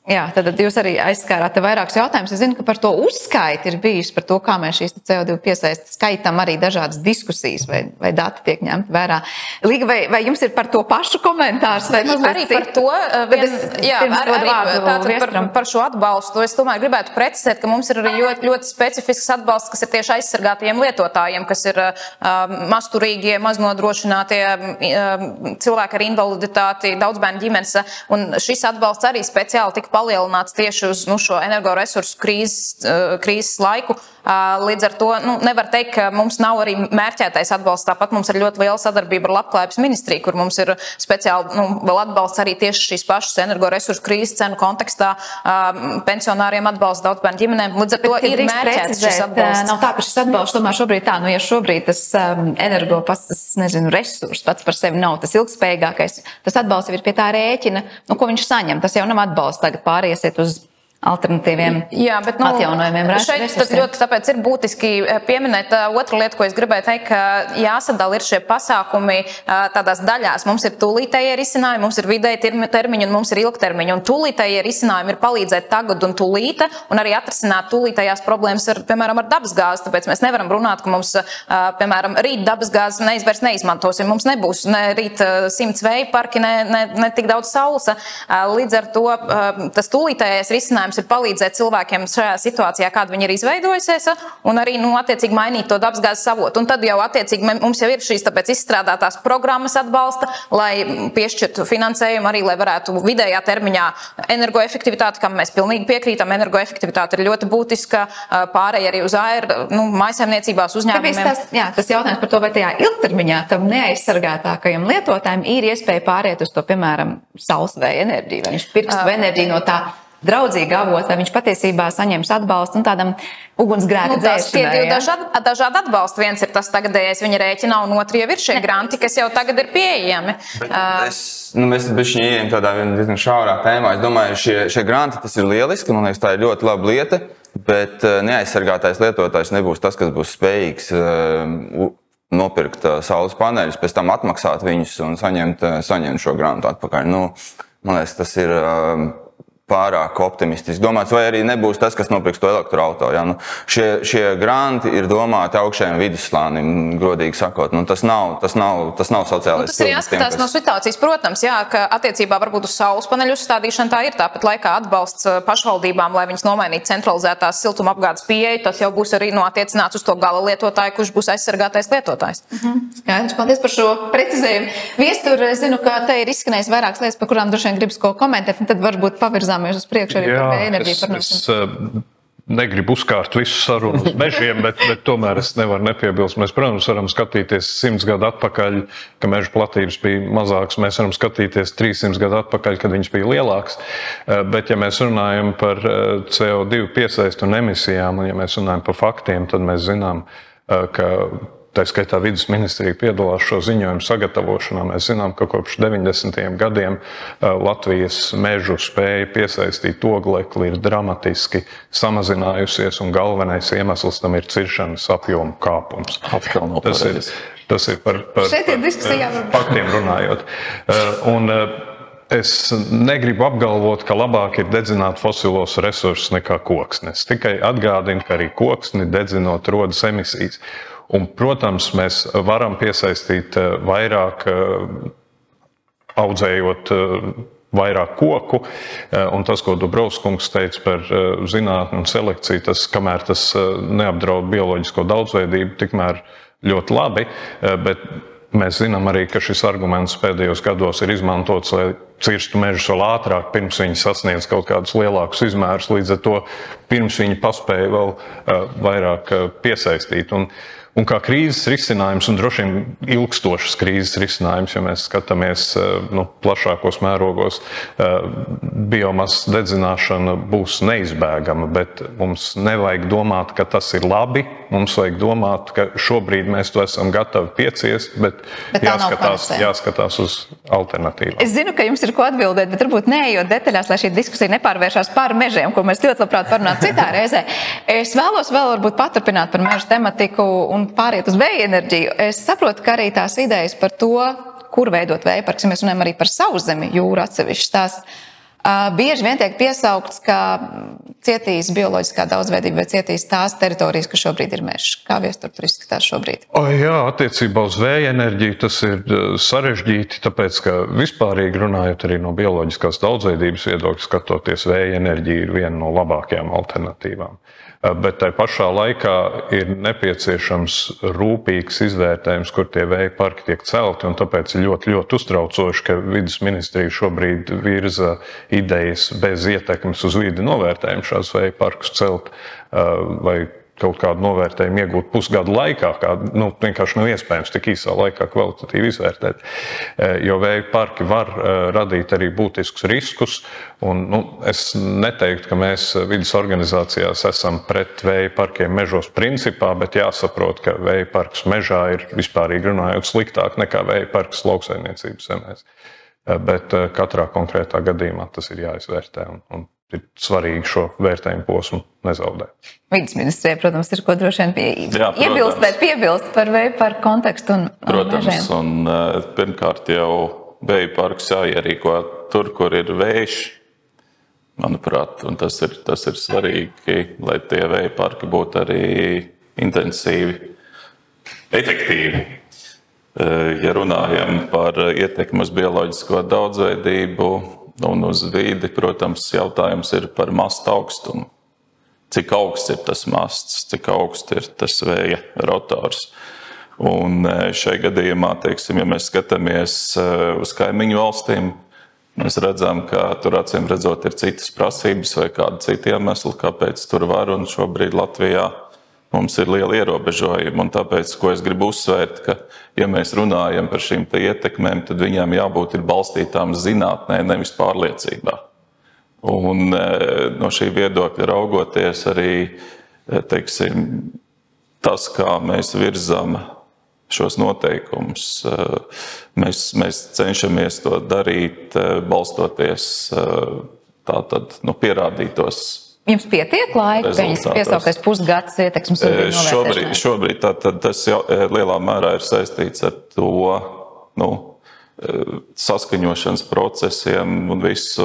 Jā, tad jūs arī aizskārāt vairākus jautājumus. Es zinu, ka par to uzskaiti ir bijis, par to, kā mēs šīs C O divi piesaistes skaitam arī dažādas diskusijas vai, vai dati tiek ņemti vērā. Līga, vai, vai jums ir par to pašu komentārs? Vai arī par to, vien, jā, ar, arī tātad par, par šo atbalstu. Es tomēr gribētu precizēt, ka mums ir arī ļoti, ļoti specifisks atbalsts, kas ir tieši aizsargātajiem lietotājiem, kas ir uh, masturīgie, maznodrošinātie uh, cilvēki ar invaliditāti, daudzbērnu ģimenes. Un šis atbalsts arī speciāli tika palielināts tieši uz nu, šo energoresursu krīzes, krīzes laiku. Līdz ar to nu, nevar teikt, ka mums nav arī mērķētais atbalsts. Tāpat mums ir ļoti liela sadarbība ar Labklājības ministriju, kur mums ir speciāli nu, vēl atbalsts arī tieši šīs pašas energoresursu krīzes cenu kontekstā, pensionāriem atbalsts, daudzbērnu ģimenēm. Līdz ar to bet, ir mērķēts šis atbalsts. Nav tā, ka šis atbalsts tomēr šobrīd tā, nu ja šobrīd tas um, energo pats, tas, nezinu, resurs pats par sevi nav tas ilgspējīgākais, tas atbalsts jau ir pie tā rēķina, nu, ko viņš saņem. Tas jau nav atbalsts tagad pāriesiet uz alternatīviem Jā, bet, nu, atjaunojumiem resursiem. Šeit ļoti tāpēc ir būtiski pieminēt otra lieta, ko es gribēju teikt, ka jāsadala ir šie pasākumi tādās daļās. Mums ir tūlītējie risinājumi, mums ir vidēji termiņi un mums ir ilgtermiņi. Un tūlītējie risinājumi ir palīdzēt tagad un tūlīte un arī atrisināt tūlītējās problēmas ar, piemēram, ar dabasgāzi. Tāpēc mēs nevaram runāt, ka mums, piemēram, rīt dabasgāzi neizvērs neizmantosim. Mums nebūs ne rīt simts vēja parki, ne, ne, ne tik daudz saules. Līdz ar to tas tūlītējais risinājums ir palīdzēt cilvēkiem šajā situācijā, kāda viņi ir izveidojusies, un arī, nu, attiecīgi mainīt to dabasgāzes avotu. Un tad jau, attiecīgi, mums jau ir šīs tāpēc izstrādātās programmas atbalsta, lai piešķirtu finansējumu arī, lai varētu vidējā termiņā energoefektivitāti, kam mēs pilnīgi piekrītam, energoefektivitāte ir ļoti būtiska, pārēj arī uz āēru, nu, mājsaimniecībās uzņēmumiem. Tas, jā, tas jautājums par to, vai tajā ilgtermiņā tam neaizsargātākajam lietotājiem ir iespēja pāriet uz to, piemēram, saules vēja enerģiju, vai viņš pirkstu uh, enerģiju no tā draudzīga avota, vai viņš patiesībā saņems atbalstu un tādam ugunsgrēka nu, dzēšanai. Tie divi dažādi, dažādi atbalsti. Viens ir tas tagadējais viņa rēķinā, un otri jau ir šie granti, kas jau tagad ir pieejami. Es, nu, mēs bišķiņi ejam tādā diezgan šaurā tēmā. Es domāju, šie, šie granti, tas ir lieliski, man liekas, tā ir ļoti laba lieta, bet neaizsargātais lietotājs nebūs tas, kas būs spējīgs uh, nopirkt uh, saules paneļus, pēc tam atmaksāt viņus un saņemt, uh, saņemt šo grantu atpakaļ. Nu, man liekas, tas ir uh, pārāk optimistiski domāts, vai arī nebūs tas, kas nopirks to elektroauto. Ja? Nu, šie, šie granti ir domāti augšējiem vidusslānim, godīgi sakot. Nu, tas nav, tas nav, tas nav sociālais. Nu, tas ir jāskatās tiem, kas... no situācijas, protams, jā, ka attiecībā varbūt uz saules paneļu uzstādīšanu tā ir, tāpat laikā atbalsts pašvaldībām, lai viņas nomainītu centralizētās siltumapgādes pieeju, tas jau būs arī no attiecināts uz to gala lietotāju, kurš būs aizsargātais lietotājs. Mhm. Skaidrs, paldies par šo precizējumu. Viestur, es zinu, ka te ir izskanējis vairākas lietas, par kurām droši vien gribas ko komentēt, un tad varbūt pavirzām uz priekšu arī Jā, par vēja enerģiju es, parunāsim. es uh, negribu uzkārt visu sarunu uz mežiem, bet, bet tomēr es nevaru nepiebilst. Mēs, protams, varam skatīties simts gadu atpakaļ, ka meža platības bija mazākas. Mēs varam skatīties trīssimts gadu atpakaļ, kad viņas bija lielākas. Uh, bet, ja mēs runājam par uh, C O divi piesaistu un emisijām, un ja mēs runājam par faktiem, tad mēs zinām, uh, ka tā skaitā vides ministrija piedalās šo ziņojumu sagatavošanā. Mēs zinām, ka kopš deviņdesmitajiem gadiem Latvijas mežu spēja piesaistīt oglekli ir dramatiski samazinājusies, un galvenais iemesls tam ir ciršanas apjoma kāpums. Tas ir, tas ir par, par, par faktiem runājot. Un es negribu apgalvot, ka labāk ir dedzināt fosilos resursus nekā koksnes. Tikai atgādinu, ka arī koksni dedzinot rodas emisijas. Un, protams, mēs varam piesaistīt vairāk, audzējot vairāk koku, un tas, ko Dubrovskungs teica par zinātni un selekciju, tas, kamēr tas neapdraud bioloģisko daudzveidību, tikmēr ļoti labi, bet mēs zinām arī, ka šis arguments pēdējos gados ir izmantots, lai cirstu mežus vēl ātrāk, pirms viņi sasniedz kaut kādus lielākus izmērus, līdz ar to pirms viņi paspēja vēl vairāk piesaistīt. Un, Un kā krīzes risinājums, un droši vien ilgstošas krīzes risinājums, ja mēs skatāmies nu, plašākos mērogos, biomasas dedzināšana būs neizbēgama, bet mums nevajag domāt, ka tas ir labi. Mums vajag domāt, ka šobrīd mēs to esam gatavi pieciest, bet, bet jāskatās, jāskatās uz alternatīvām. Es zinu, ka jums ir ko atbildēt, bet varbūt neejot detaļās, lai šī diskusija nepārvēršās par mežiem, ko mēs ļoti labprāt parunāt citā reizē. Es vēlos vēl varbūt paturpināt par mežu tematiku un pāriet uz vēja enerģiju. Es saprotu, ka arī tās idejas par to, kur veidot vēja parkus, ja mēs runājam arī par sauszemi jūru atsevišķi, tās Bieži vien tiek piesaukts, ka cietīs bioloģiskā daudzveidība vai cietīs tās teritorijas, kas šobrīd ir mežs. Kā viestur tur izskatās šobrīd? O, jā, attiecībā uz vēja enerģiju tas ir sarežģīti, tāpēc, ka vispārīgi runājot arī no bioloģiskās daudzveidības viedokļa skatoties, vēja enerģija ir viena no labākajām alternatīvām. Bet tai pašā laikā ir nepieciešams rūpīgs izvērtējums, kur tie vēja parki tiek celti, un tāpēc ir ļoti, ļoti uztraucoši, ka vides ministrija šobrīd virza idejas bez ietekmes uz vidi novērtējumu šās vēja parkus celt vai kaut kādu novērtējumu iegūt pusgadu laikā, kā nu, vienkārši nav iespējams tik īsā laikā kvalitatīvi izvērtēt. Jo vēja parki var radīt arī būtiskus riskus, un nu, es neteiktu, ka mēs vides organizācijās esam pret vēja parkiem mežos principā, bet jāsaprot, ka vēja parks mežā ir vispārīgi runājot sliktāk nekā vēja parks lauksaimniecības zemēs. Bet katrā konkrētā gadījumā tas ir jāizvērtē, un, un ir svarīgi šo vērtējumu posmu nezaudēt. Vides ministrijai, protams, ir ko droši vien pie... Jā, iebilst, bet piebilst par vēja parku kontekstu un, un protams, mežiem. Un pirmkārt jau vēja parks jāierīko tur, kur ir vējš, manuprāt, un tas ir, tas ir svarīgi, lai tie vēja parki būtu arī intensīvi, efektīvi. Ja runājam par ietekmi uz bioloģisko daudzveidību un uz vidi, protams, jautājums ir par masta augstumu. Cik augsts ir tas masts, cik augsts ir tas vēja rotors. Un šai gadījumā, teiksim, ja mēs skatāmies uz kaimiņu valstīm, mēs redzam, ka tur acīm redzot ir citas prasības vai kādi citi iemesli, kāpēc tur var, un šobrīd Latvijā mums ir liela ierobežojuma, un tāpēc, ko es gribu uzsvērt, ka, ja mēs runājam par šīm te ietekmēm, tad viņām jābūt ir balstītām zinātnē, nevis pārliecībā. Un no šī viedokļa raugoties arī, teiksim, tas, kā mēs virzam šos noteikumus, mēs, mēs cenšamies to darīt, balstoties tātad, nu, pierādītos. Jums pietiek laika, ka viņas piesauktais pusgads ietekmes un vidi novērtēšanai? Šobrīd, šobrīd tātad tas jau lielā mērā ir saistīts ar to, nu, saskaņošanas procesiem un visu,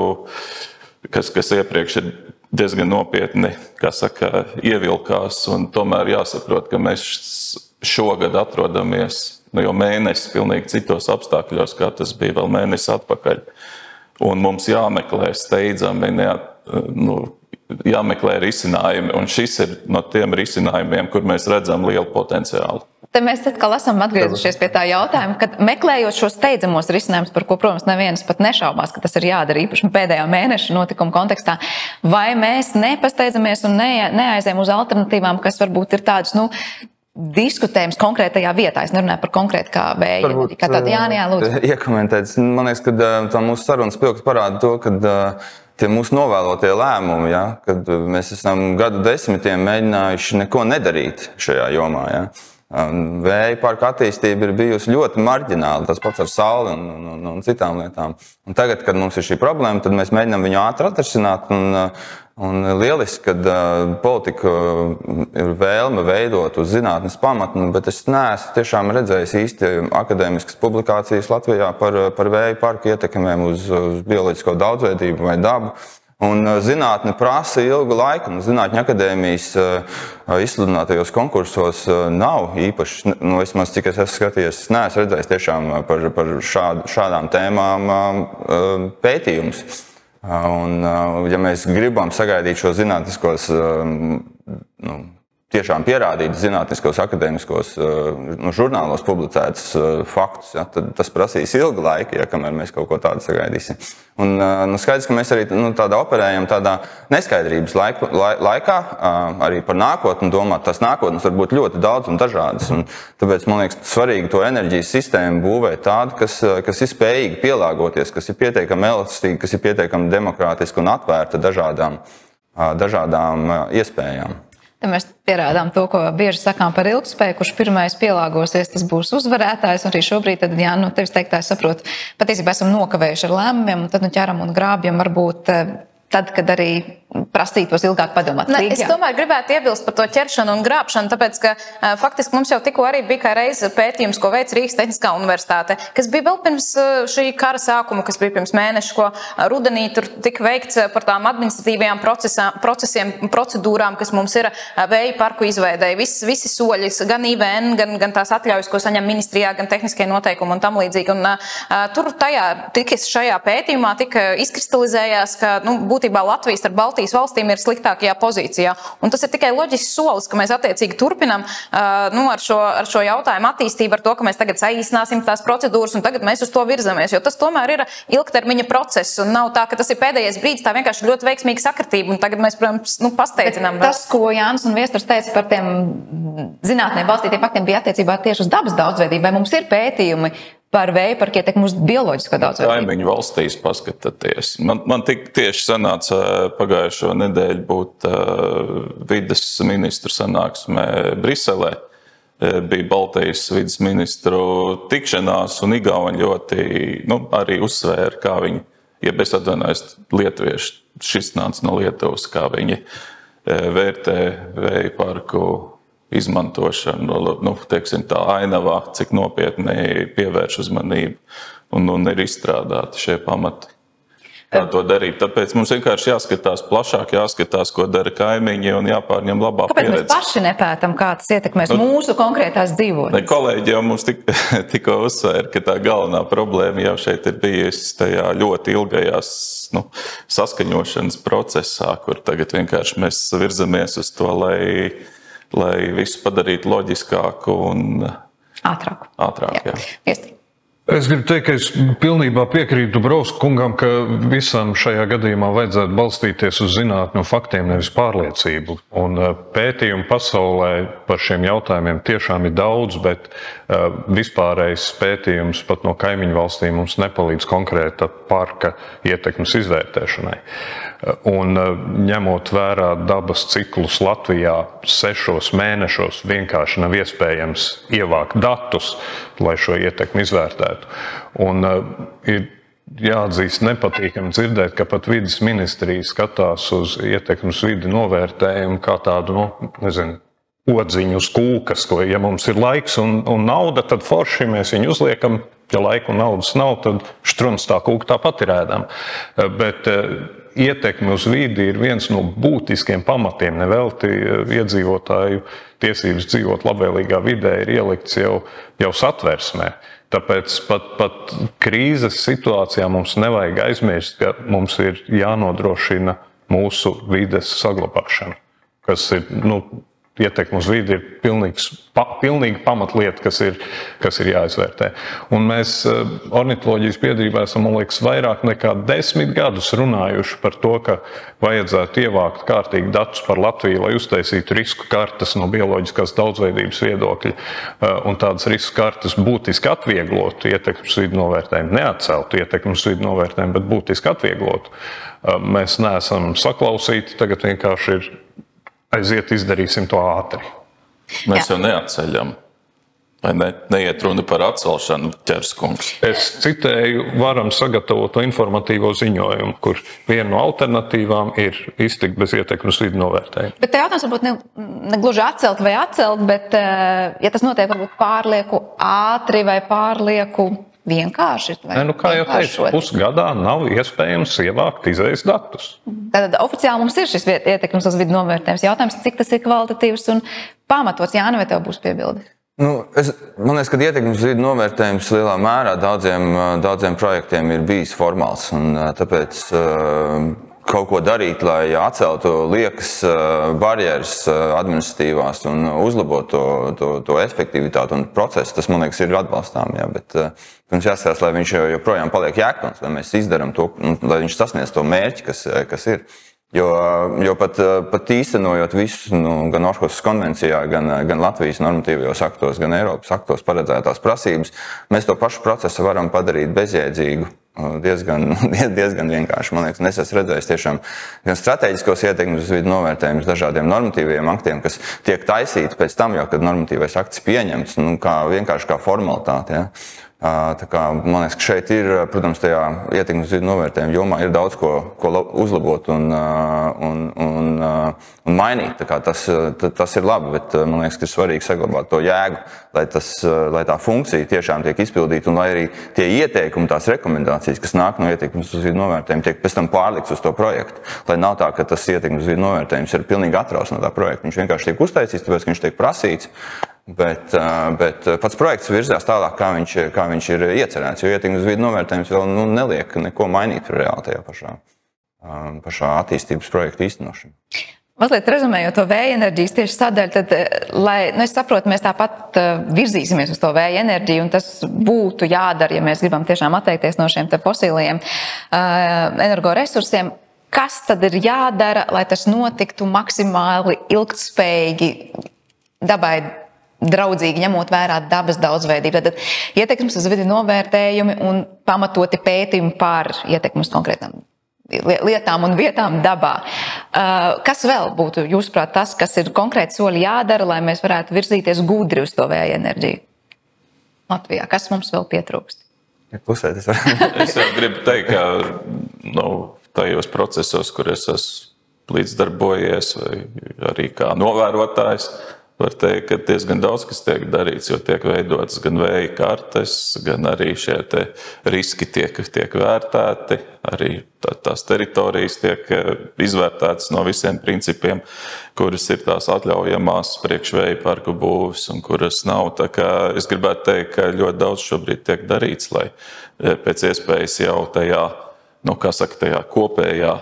kas, kas iepriekš ir diezgan nopietni, kā saka, ievilkās, un tomēr jāsaprot, ka mēs šogad atrodamies, nu, jau mēnesis pilnīgi citos apstākļos, kā tas bija vēl mēnesis atpakaļ. Un mums jāmeklē steidzami, nu, jāmeklē risinājumi, un šis ir no tiem risinājumiem, kur mēs redzam lielu potenciālu. Te mēs atkal esam atgriezušies pie tā jautājuma, kad meklējot šos steidzamos risinājumus, par ko, protams, neviens pat nešaubās, ka tas ir jādara īpaši pēdējā mēneša notikuma kontekstā, vai mēs nepasteidzamies un ne, neaizējam uz alternatīvām, kas varbūt ir tādas, nu, diskutējums konkrētajā vietā. Es nerunāju par konkrētu kā vēja, kā tāda Jānijā, lūdzu. Iekomentēt, man liekas, ka tā mūsu sarunas pilgt parāda to, ka tie mūsu novēlotie lēmumi, ja, kad mēs esam gadu desmitiem mēģinājuši neko nedarīt šajā jomā. Ja. Vēja parka attīstība ir bijusi ļoti marģināla, tas pats ar sauli un, un, un citām lietām. Un tagad, kad mums ir šī problēma, tad mēs mēģinām viņu ātri atrisināt. Un, un lieliski, kad politika ir vēlme veidot uz zinātnes pamatu, bet es neesmu tiešām redzējis īsti akadēmiskas publikācijas Latvijā par, par vēja parku ietekmēm uz, uz bioloģisko daudzveidību vai dabu. Un zinātne prasa ilgu laiku, un zinātņu akadēmijas izsludinātajos konkursos nav īpaši, nu, vismaz cik es esmu skatījies, es neesmu redzējis tiešām par, par šād, šādām tēmām pētījumus. Un, ja mēs gribam sagaidīt šo zinātniskos, nu, tiešām pierādīt zinātniskos, akadēmiskos nu, žurnālos publicētus faktus, ja, tad tas prasīs ilgu laiku, ja, kamēr mēs kaut ko tādu sagaidīsim. Un, nu, skaidrs, ka mēs arī nu, tādā operējam tādā neskaidrības laiku, laikā, arī par nākotni domāt. Tās nākotnes var būt ļoti daudz un dažādas. Un tāpēc, man liekas, svarīgi to enerģijas sistēmu būvēt tādu, kas, kas ir spējīgi pielāgoties, kas ir pietiekami elastīga, kas ir pietiekami demokrātiska un atvērta dažādām, dažādām iespējām. Te mēs pierādām to, ko bieži sakām par ilgspēju, kurš pirmais pielāgosies, tas būs uzvarētājs. Un arī šobrīd, tad, jā, nu, tevis teiktā saprot, patiesībā esam nokavējuši ar lēmumiem, un tad nu, ķeram un grābjam varbūt tad, kad arī prasītos ilgāk padomāt. Ne, Līga, es tomēr gribētu iebilst par to ķeršanu un grābšanu, tāpēc, ka uh, faktiski mums jau tikko arī bija kā reize pētījums, ko veic Rīgas Tehniskā universitāte, kas bija vēl pirms uh, šī kara sākuma, kas bija pirms mēneša, ko uh, rudenī tur tika veikts par tām administratīvajām procesiem, procedūrām, kas mums ir uh, vēja parku izveidēji. Vis, visi soļi, gan I V N, gan, gan tās atļaujas, ko saņem ministrijā, gan tehniskie noteikumi un tam līdzīgi. Un, uh, tur tajā, tikai šajā pētījumā tika izkristalizējās, ka nu, būtībā Latvijas ar Baltijas valstīm ir sliktākajā pozīcijā. Un tas ir tikai loģisks solis, ka mēs attiecīgi turpinam uh, nu, ar, šo, ar šo jautājumu attīstību, ar to, ka mēs tagad saīsināsim tās procedūras un tagad mēs uz to virzamies. Jo tas tomēr ir ilgtermiņa process un nav tā, ka tas ir pēdējais brīdis, tā vienkārši ļoti veiksmīga sakritība. Un tagad mēs, protams, nu, pasteidzinām. Tas, ko Jānis un Viesturs teica par tiem zinātnē balstītiem faktiem, bija attiecībā tieši uz dabas daudzveidību. Vai mums ir pētījumi par vēju parku ietekmi uz bioloģisko daudzveidību? Kaimiņu valstīs paskatāties. Man, man tik tieši sanāca pagājušo nedēļu būt uh, vides ministru sanāksmē Briselē. Uh, bija Baltijas vides ministru tikšanās, un Igauņi ļoti nu, arī uzsvēra, kā viņi, ja bez atvainojas lietuvieši, šis nāca no Lietuvas, kā viņi uh, vērtē vēju parku izmantošanu, nu, teiksim, tā ainavā, cik nopietni pievērš uzmanību un, un ir izstrādāti šie pamati. Kā to darīt. Tāpēc mums vienkārši jāskatās plašāk, jāskatās, ko dara kaimiņi un jāpārņem labā Kāpēc pieredze. Kāpēc mēs paši nepētam, kā tas ietekmēs nu, mūsu konkrētās dzīvotnes? Ne, kolēģi jau mums tik, tikko uzsvēra, ka tā galvenā problēma jau šeit ir bijusi tajā ļoti ilgajās nu, saskaņošanas procesā, kur tagad vienkārši mēs virzamies uz to, lai lai visu padarītu loģiskāku un ātrāku. ātrāk, jā. Jā. Es gribu teikt, ka es pilnībā piekrītu Dubrovska kungam, ka visam šajā gadījumā vajadzētu balstīties uz zinātņu faktiem, nevis pārliecību. Un pētījumu pasaulē par šiem jautājumiem tiešām ir daudz, bet vispārējais pētījums pat no kaimiņu valstīm mums nepalīdz konkrēta parka ietekmes izvērtēšanai. Un ņemot vērā dabas ciklus Latvijā sešos mēnešos vienkārši nav iespējams ievākt datus, lai šo ietekmi izvērtētu. Un ir jāatzīst nepatīkami dzirdēt, ka pat vides ministrija skatās uz ietekmes vidi novērtējumu kā tādu, nu, nezinu, odziņu uz kūkas, ko, ja mums ir laiks un, un nauda, tad forši mēs viņu uzliekam, ja laika un naudas nav, tad štruns tā kūka tāpat ir ēdama. Bet ietekme uz vidi ir viens no būtiskiem pamatiem, nevelti iedzīvotāju tiesības dzīvot labvēlīgā vidē ir ielikts jau, jau satversmē. Tāpēc pat, pat krīzes situācijā mums nevajag aizmirst, ka mums ir jānodrošina mūsu vides saglabāšana, kas ir, nu, ietekme uz vidi ir pilnīgs, pa, pilnīgi pamatlieta, kas ir, kas ir jāizvērtē. Un mēs ornitoloģijas biedrībā esam, man liekas, vairāk nekā desmit gadus runājuši par to, ka vajadzētu ievākt kārtīgi datus par Latviju, lai uztaisītu risku kartes no bioloģiskās daudzveidības viedokļa. Un tādas risku kartes būtiski atvieglotu ietekmes vidu novērtējumu, neatceltu ietekmes vidu novērtējumu, bet būtiski atvieglotu. Mēs neesam saklausīti, tagad vienkārši ir aiziet, izdarīsim to ātri. Mēs jau neatceļam. Vai ne, neiet runa par atcelšanu, Ķerskungs? Es citēju, varam sagatavot to informatīvo ziņojumu, kur viena no alternatīvām ir iztikt bez ietekmes vidu novērtējuma. Bet te jautājums varbūt ne, ne gluži atcelt vai atcelt, bet ja tas notiek varbūt pārlieku ātri vai pārlieku vienkārši. Nē, nu, kā jau teicu, pusgadā nav iespējams ievākt izējas datus. Tātad oficiāli mums ir šis ietekmes uz vidu novērtējums. Jautājums, cik tas ir kvalitatīvs un pamatots. Jāni, vai tev būs piebildi? Nu, es, man liekas, ka ietekmes uz vidu novērtējums lielā mērā daudziem, daudziem projektiem ir bijis formāls. Un tāpēc kaut ko darīt, lai atceltu liekas barjeras administratīvās un uzlabotu to, to, to efektivitāti un procesu, tas, man liekas, ir atbalstām. Jā, bet mums jāskatās, lai viņš joprojām paliek jēgpilns, lai mēs izdaram to, lai viņš sasniedz to mērķi, kas, kas ir. Jo, jo pat, pat īstenojot visus, nu, gan Orhusas konvencijā, gan, gan Latvijas normatīvajos aktos, gan Eiropas aktos paredzētās prasības, mēs to pašu procesu varam padarīt bezjēdzīgu. Diezgan, diezgan vienkārši. Man liekas, es esmu redzējis tiešām gan strateģiskos ietekmes uz vidu novērtējumus dažādiem normatīviem aktiem, kas tiek taisīti pēc tam jau, kad normatīvais akts pieņemts, nu, kā, vienkārši kā formalitāte. Ja? Tā kā, man liekas, ka šeit ir, protams, tajā ietekmes vidu novērtējuma jomā ir daudz ko, ko uzlabot un, un, un, un mainīt. Tā kā tas, tas ir labi, bet man liekas, ka ir svarīgi saglabāt to jēgu, lai, tas, lai tā funkcija tiešām tiek izpildīta un lai arī tie ieteikumi, tās rekomendācijas, kas nāk no ietekmes vidu novērtējuma, tiek pēc tam pārlikts uz to projektu. Lai nav tā, ka tas ietekmes vidu novērtējums ir pilnīgi atrausts no tā projekta. Viņš vienkārši tiek uztaisīts, tāpēc, ka viņš tiek prasīts. Bet, bet pats projekts virzās tālāk, kā viņš, kā viņš ir iecerēts, jo ietekmes vidu novērtējums vēl nu, neliek neko mainīt reāli tajā pašā, pašā attīstības projekta īstenošanā. Mazliet rezumējot to vēja enerģijas tieši sadaļu, tad, lai, nu es saprotu, mēs tāpat virzīsimies uz to vēja enerģiju, un tas būtu jādara, ja mēs gribam tiešām atteikties no šiem te fosiliem uh, energoresursiem. Kas tad ir jādara, lai tas notiktu maksimāli ilgtspējīgi dabai draudzīgi, ņemot vērā dabas daudzveidību? Tad ietekmes uz vidi novērtējumi un pamatoti pētījumi par ietekmes konkrētām lietām un vietām dabā. Kas vēl būtu, jūsuprāt, tas, kas ir konkrēti soļi jādara, lai mēs varētu virzīties gudri uz to vēja enerģiju Latvijā? Kas mums vēl pietrūkst? Pusēt, es, es jau gribu teikt, ka nu, tajos procesos, kur es esmu līdzdarbojies, vai arī kā novērotājs, var teikt, ka diezgan daudz kas tiek darīts, jo tiek veidotas gan vēja kartes, gan arī šie te riski tiek, tiek vērtēti, arī tā, tās teritorijas tiek izvērtētas no visiem principiem, kuras ir tās atļaujamās priekšvēja parku būvis un kuras nav. Tā kā es gribētu teikt, ka ļoti daudz šobrīd tiek darīts, lai pēc iespējas jau tajā, nu, kā saka, tajā kopējā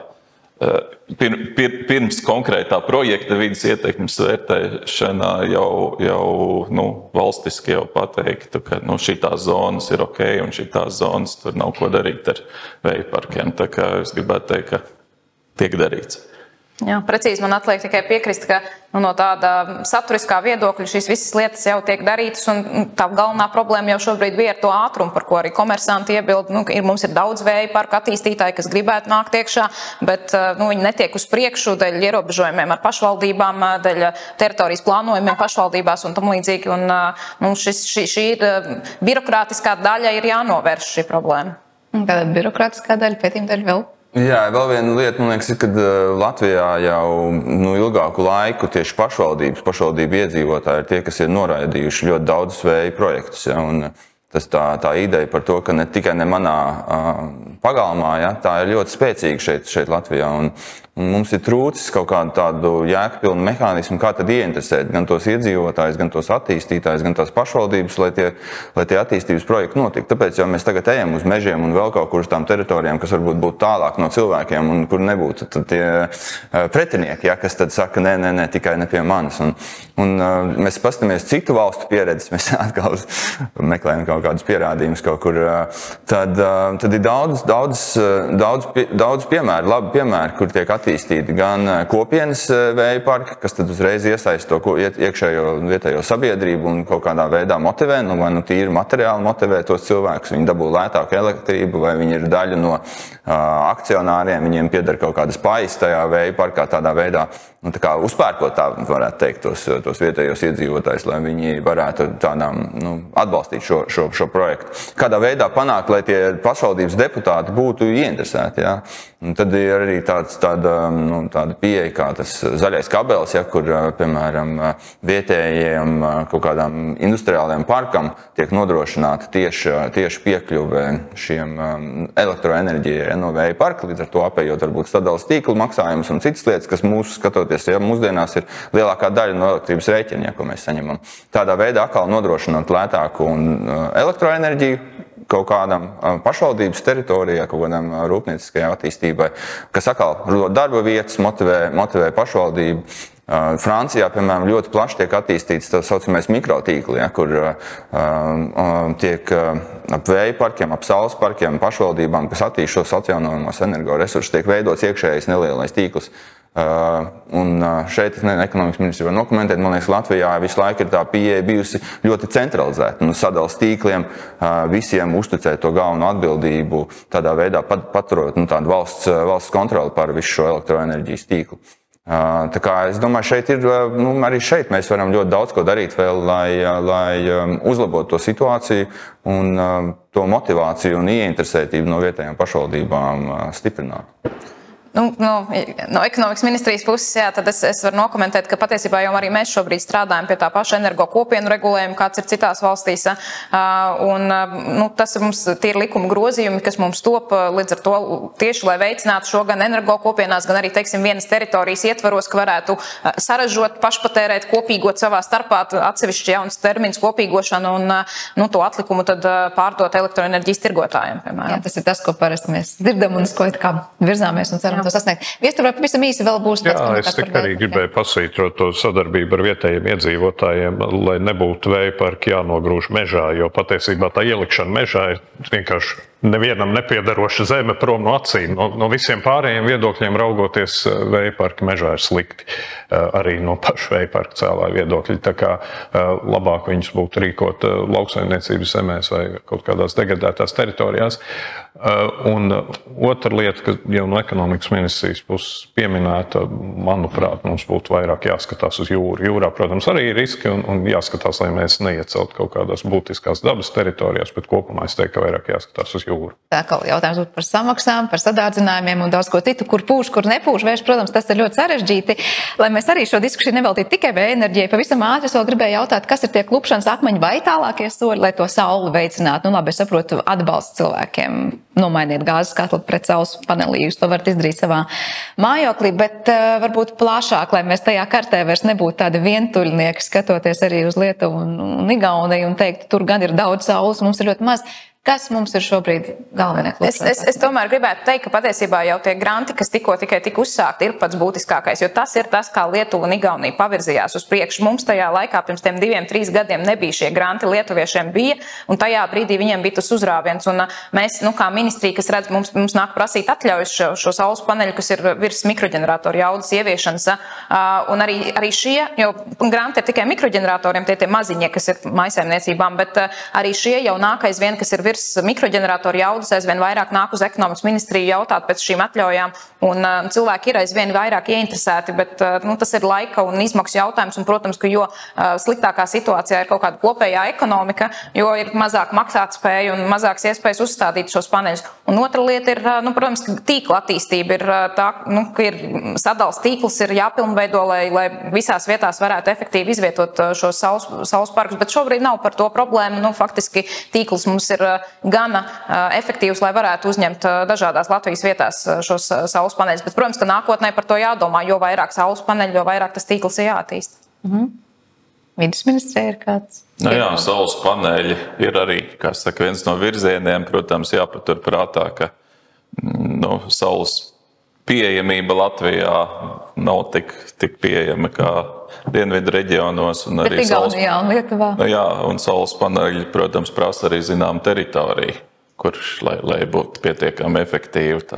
Pir, pir, pirms konkrētā projekta vidas ietekmes vērtēšanā jau, jau nu, valstiski jau pateiktu, ka nu, šitās zonas ir ok un šitās zonas tur nav ko darīt ar vēja parkiem. Tā kā es gribētu teikt, ka tiek darīts. Jā, precīzi man atliek tikai piekrist, ka nu, no tāda saturiskā viedokļa šīs visas lietas jau tiek darītas, un tā galvenā problēma jau šobrīd bija ar to ātrumu, par ko arī komersanti iebild. Nu, ir, mums ir daudz vēja parku attīstītāji, kas gribētu nākt iekšā, bet nu, viņi netiek uz priekšu dēļ ierobežojumiem ar pašvaldībām, dēļ teritorijas plānojumiem pašvaldībās un tam līdzīgi. Un, nu, šis, šī, šī ir birokrātiskā daļa, ir jānovērš šī problēma. Tāda birokrātiskā daļa, pētījuma daļa vēl? Jā, vēl viena lieta, man liekas, ir, kad Latvijā jau nu, ilgāku laiku tieši pašvaldības, pašvaldību iedzīvotāji ir tie, kas ir noraidījuši ļoti daudzus vēja projektus. Ja, un tas tā, tā ideja par to, ka ne tikai ne manā uh, pagalmā, ja, tā ir ļoti spēcīga šeit, šeit Latvijā. Un, un mums ir trūcis kaut kādu tādu jēgpilnu mehānismu, kā tad ieinteresēt gan tos iedzīvotājus, gan tos attīstītājus, gan tās pašvaldības, lai tie, lai tie attīstības projekti notiktu. Tāpēc jau mēs tagad ejam uz mežiem un vēl kaut kur uz tām teritorijām, kas varbūt būtu tālāk no cilvēkiem un kur nebūtu tad tie pretinieki, ja, kas tad saka, nē, nē, nē, tikai ne pie manis. Un, un mēs pastamies citu valstu pieredzes, mēs atkal meklējam kaut kādus pierādījumus kaut kur, tad, tad ir daudz, daudz, daudz, daudz piemēru, labi piemēri, kur tiek attīstīti attīstīti gan kopienas vēja parki, kas tad uzreiz iesaist to iekšējo vietējo sabiedrību un kaut kādā veidā motivē, nu vai nu tīri materiāli motivē tos cilvēkus, viņi dabū lētāku elektrību, vai viņi ir daļa no uh, akcionāriem, viņiem pieder kaut kādas pais tajā vēja parkā tādā veidā, nu tā kā uzpērkot tā, varētu teikt, tos, tos vietējos iedzīvotājus, lai viņi varētu tādām, nu, atbalstīt šo, šo, šo projektu. Kādā veidā panākt, lai tie pašvaldības deputāti būtu ieinteresēti, jā. Un tad ir arī tāds, tāda, nu, tāda pieeja kā tas zaļais kabelis, ja, kur, piemēram, vietējiem kaut kādām industriāliem parkam tiek nodrošināta tieši, tieši piekļuve šiem elektroenerģijai no vēja parka, līdz ar to apējot varbūt sadales tīklu maksājumus un citas lietas, kas mūsu skatoties, ja mūsdienās ir lielākā daļa no elektrības rēķina, ja, ko mēs saņemam. Tādā veidā atkal nodrošinot lētāku elektroenerģiju kaut kādam pašvaldības teritorijā, kaut kādam rūpnieciskajai attīstībai, kas atkal rod darba vietas, motivē, motivē pašvaldību. Francijā, piemēram, ļoti plaši tiek attīstīts tā saucamais mikrotīkli, ja, kur uh, tiek ap vēja parkiem, ap saules parkiem, pašvaldībām, kas attīst šos atjaunojamos energoresursus, tiek veidots iekšējais nelielais tīkls. Uh, un šeit, es nezinu, ekonomikas ministri var nokomentēt, man liekas, Latvijā visu laiku ir tā pieeja bijusi ļoti centralizēta. Un sadales tīkliem uh, visiem uzticēt to galveno atbildību, tādā veidā pat, paturot nu, tādu valsts, valsts kontroli par visu šo elektroenerģijas tīklu. Tā kā es domāju, šeit ir, nu, arī šeit mēs varam ļoti daudz ko darīt vēl, lai, lai uzlabotu to situāciju un to motivāciju un ieinteresētību no vietējām pašvaldībām stiprinātu. Nu, no, no ekonomikas ministrijas puses, jā, tad es, es varu nokomentēt, ka patiesībā jau arī mēs šobrīd strādājam pie tā paša energo kopienu regulējuma, kāds ir citās valstīs. Un, nu, tas ir mums tie ir likuma grozījumi, kas mums top līdz ar to tieši, lai veicinātu šo gan energo kopienās, gan arī, teiksim, vienas teritorijas ietvaros, ka varētu saražot, pašpatērēt, kopīgot savā starpā, atsevišķi jauns termins kopīgošanu un nu, to atlikumu tad pārdot elektroenerģijas tirgotājiem, piemēram. Jā, tas ir tas, ko parasti mēs dzirdam un uz ko kā virzāmies un ceram. Viestur, vai pavisam īsi vēl būs tāds? Jā, es tik arī gribēju pasvītrot to sadarbību ar vietējiem iedzīvotājiem, lai nebūtu vēja parki jānogrūž mežā, jo patiesībā tā ielikšana mežā ir vienkārši nevienam nepiedaroša zeme prom no acīm. No, no visiem pārējiem viedokļiem raugoties, vēja parki mežā ir slikti. Arī no pašu vēja parka cēlāju viedokļi. Tā kā labāk viņus būtu rīkot lauksaimniecības zemēs vai kaut kādās degradētās teritorijās. Un otra lieta, ka jau no ekonomikas ministrijas puses pieminēta, manuprāt, mums būtu vairāk jāskatās uz jūru. Jūrā, protams, arī ir riski un, un jāskatās, lai mēs neieceltu kaut kādās būtiskās dabas teritorijās, bet kopumā es teiktu, ka vairāk jāskatās uz jūru. Tā kā jautājums būtu par samaksām, par sadārdzinājumiem un daudz ko citu, kur pūš, kur nepūš vējš. Protams, tas ir ļoti sarežģīti. Lai mēs arī šo diskusiju neveltītu tikai vēja enerģijai, pavisam ātri es vēl gribēju jautāt, kas ir tie klupšanas akmeņi vai tālākie soļi, lai to sauli veicinātu. Nu labi, es saprotu, atbalsts cilvēkiem. Nomainiet gāzes katlu pret saules panelī, jūs to varat izdarīt savā mājoklī, bet uh, varbūt plašāk, lai mēs tajā kartē vairs nebūtu tādi vientuļnieki, skatoties arī uz Lietuvu un, un Igauniju un teikt, tur gan ir daudz saules, mums ir ļoti maz. Kas mums ir šobrīd galvenie klupšanas? Es, es, es tomēr gribētu teikt, ka patiesībā jau tie granti, kas tikko tikai tika uzsākti, ir pats būtiskākais, jo tas ir tas, kā Lietuva un Igaunija pavirzījās uz priekšu. Mums tajā laikā pirms tiem diviem, trīs gadiem nebija šie granti, lietuviešiem bija, un tajā brīdī viņiem bija tas uzrāviens. Un mēs, nu, kā ministrija, kas redz, mums, mums nāk prasīt atļaujas šo, šo saules paneļu, kas ir virs mikroģeneratoru jaudas ieviešanas, un arī, arī šie, jo granti ir tikai mikroģeneratoriem, tie tie maziņie, kas ir mājsaimniecībām, bet arī šie jau nāk aizvien, kas ir virs mikroģeneratoru jaudas, aizvien vairāk nāk uz ekonomikas ministriju jautāt pēc šīm atļaujām, un uh, cilvēki ir aizvien vairāk ieinteresēti, bet uh, nu, tas ir laika un izmaksu jautājums, un, protams, ka jo uh, sliktākā situācijā ir kaut kāda kopējā ekonomika, jo ir mazāk maksātspēja un mazāks iespējas uzstādīt šos paneļus. Un otra lieta ir, uh, nu, protams, ka tīkla attīstība ir uh, tā, nu, ka ir sadals tīkls ir jāpilnveido, lai, lai visās vietās varētu efektīvi izvietot uh, šos saules, saules parkus, bet šobrīd nav par to problēmu, nu, faktiski tīkls mums ir uh, gana uh, efektīvs, lai varētu uzņemt uh, dažādās Latvijas vietās uh, šos uh, saules paneļus. Bet, protams, ka nākotnē par to jādomā, jo vairāk saules paneļu, jo vairāk tas tīkls ir jāattīst. Mm-hmm. Vides ministrija ir kāds? Nu, jā, saules paneļi ir arī, kā saka, viens no virzieniem. Protams, jāpatur prātā, ka nu, saules pieejamība Latvijā nav tik, tik pieejama kā dienvidu reģionos. Un bet arī saules, Igaunijā un Lietuvā. Nu, jā, un saules paneļi, protams, prasa arī zinām teritoriju, kur, lai, lai būtu pietiekami efektīvi tā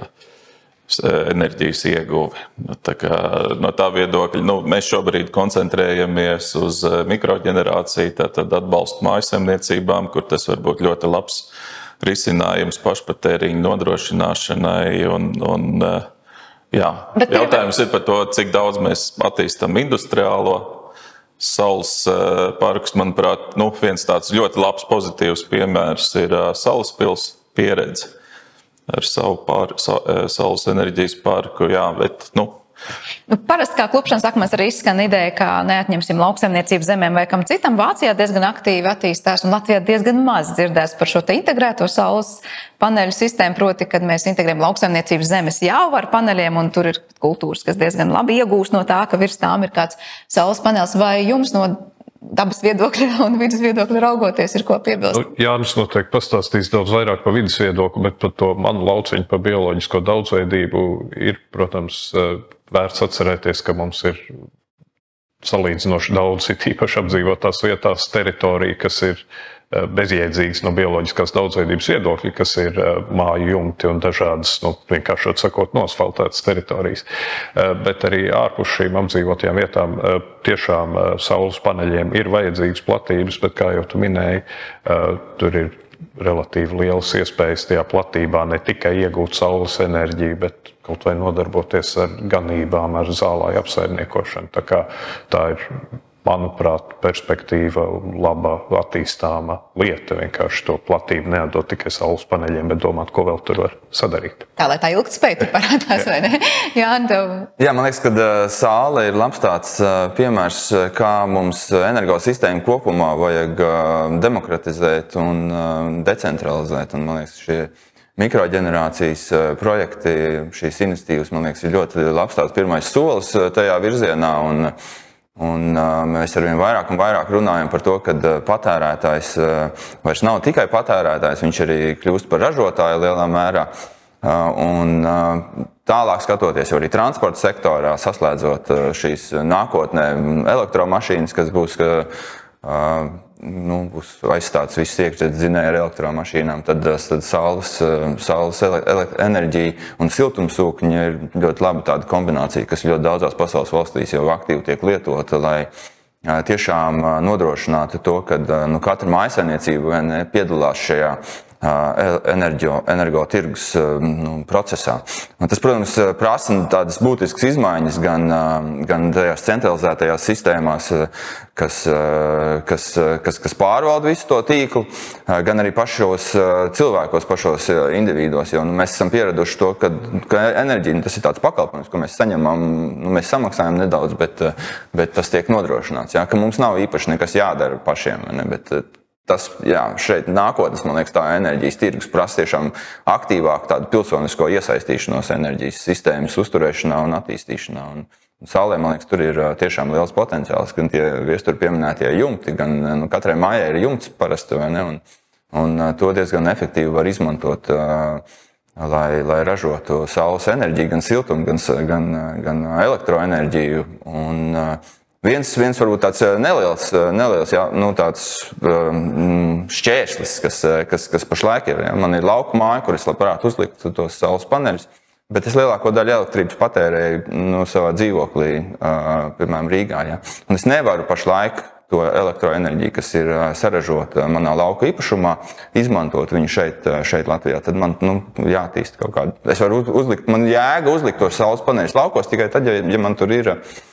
enerģijas ieguvi. Tā kā, no tā viedokļa, nu, mēs šobrīd koncentrējamies uz mikroģenerāciju, tātad atbalstu mājasemniecībām, kur tas var būt ļoti labs risinājums pašpatēriņu nodrošināšanai. Un, un, jā, bet jautājums ir par to, cik daudz mēs attīstam industriālo saules parkus. Manuprāt, nu, viens tāds ļoti labs pozitīvs piemērs ir Salaspils pieredze ar savu pār, sa, saules enerģijas parku, jā, bet, nu. Nu, parasti kā klupšanas akmens arī izskan ideja, ka neatņemsim lauksaimniecību zemēm vai kam citam. Vācijā diezgan aktīvi attīstās un Latvijā diezgan maz dzirdēs par šo te integrēto saules paneļu sistēmu, proti, kad mēs integrējam lauksaimniecības zemes jau ar paneļiem un tur ir kultūras, kas diezgan labi iegūst no tā, ka virs tām ir kāds saules panelis. Vai jums no dabas viedokļa un vidas viedokļa raugoties ir ko piebilst? Nu, Jānis noteikti pastāstīs daudz vairāk par vidas viedokli, bet par to manu lauciņu, par bioloģisko daudzveidību ir, protams, vērts atcerēties, ka mums ir salīdzinoši daudz, it īpaši apdzīvotās vietās, teritorija, kas ir bezjēdzīgas no bioloģiskās daudzveidības viedokļa, kas ir māju jumti un dažādas, nu, vienkāršot sakot, nosfaltētas teritorijas. Bet arī ārpus šīm apdzīvotajām vietām tiešām saules paneļiem ir vajadzīgas platības, bet, kā jau tu minēji, tur ir relatīvi lielas iespējas tajā platībā ne tikai iegūt saules enerģiju, bet kaut vai nodarboties ar ganībām, ar zālāju apsaimniekošanu. Tā kā tā ir, manuprāt, perspektīva, laba, attīstāma lieta. Vienkārši to platību neatdot tikai saules paneļiem, bet domāt, ko vēl tur var sadarīt. Tā, lai tā ilgtspēja tur parādās, vai ne? Jā, tev... Jā, man liekas, ka saule ir labs tāds piemērs, kā mums energosistēmu kopumā vajag demokratizēt un decentralizēt. Un, man liekas, šie mikroģenerācijas projekti, šīs iniciatīvas, man liekas, ir ļoti labs tāds pirmais solis tajā virzienā. Un, Un mēs arvien vairāk un vairāk runājam par to, ka patērētājs vairs nav tikai patērētājs, viņš arī kļūst par ražotāju lielā mērā. Un tālāk skatoties jau arī transporta sektorā, saslēdzot šīs nākotnē elektromašīnas, kas būs, nu, būs aizstāts viss iekšzemes dzinēji ar elektromašīnām, tad, tad saules, saules enerģija un siltumsūkņi ir ļoti laba tāda kombinācija, kas ļoti daudzās pasaules valstīs jau aktīvi tiek lietota, lai tiešām nodrošinātu to, ka nu, katra mājsaimniecība piedalās šajā enerģo, energo tirgus nu, procesā. Un tas, protams, prasa tādas būtiskas izmaiņas gan, gan tajās centralizētajās sistēmās, kas, kas, kas, kas pārvalda visu to tīklu, gan arī pašos cilvēkos, pašos individos. Jo nu, mēs esam pieraduši to, ka, ka enerģija tas ir tāds pakalpojums, ko mēs saņemam, nu, mēs samaksājam nedaudz, bet, bet tas tiek nodrošināts. Jā, ka mums nav īpaši nekas jādara pašiem, ne, bet tas, jā, šeit nākotnes, man liekas, tā enerģijas tirgus prasa tiešām aktīvāk tādu pilsonisko iesaistīšanos enerģijas sistēmas uzturēšanā un attīstīšanā. Un, un saulē, man liekas, tur ir tiešām liels potenciāls, gan tie viestur pieminētie jumti, gan nu, katrai mājai ir jumts parasti, vai ne, un, un to diezgan efektīvi var izmantot, lai, lai ražotu saules enerģiju, gan siltumu, gan, gan, gan elektroenerģiju. Un, Viens, viens varbūt tāds neliels, neliels jā, nu, tāds, um, šķērslis, kas, kas, kas pašlaik ir. Jā. Man ir lauku māja, kur es labprāt uzliktu tos saules paneļus, bet es lielāko daļu elektrības patērēju nu, savā dzīvoklī, uh, piemēram, Rīgā. Jā. Un es nevaru pašlaik to elektroenerģiju, kas ir saražota manā lauka īpašumā, izmantot viņu šeit, šeit Latvijā. Tad man nu, jātīst kaut kādu. Es varu uzlikt, man jēga uzlikt tos saules paneļus laukos tikai tad, ja, ja man tur ir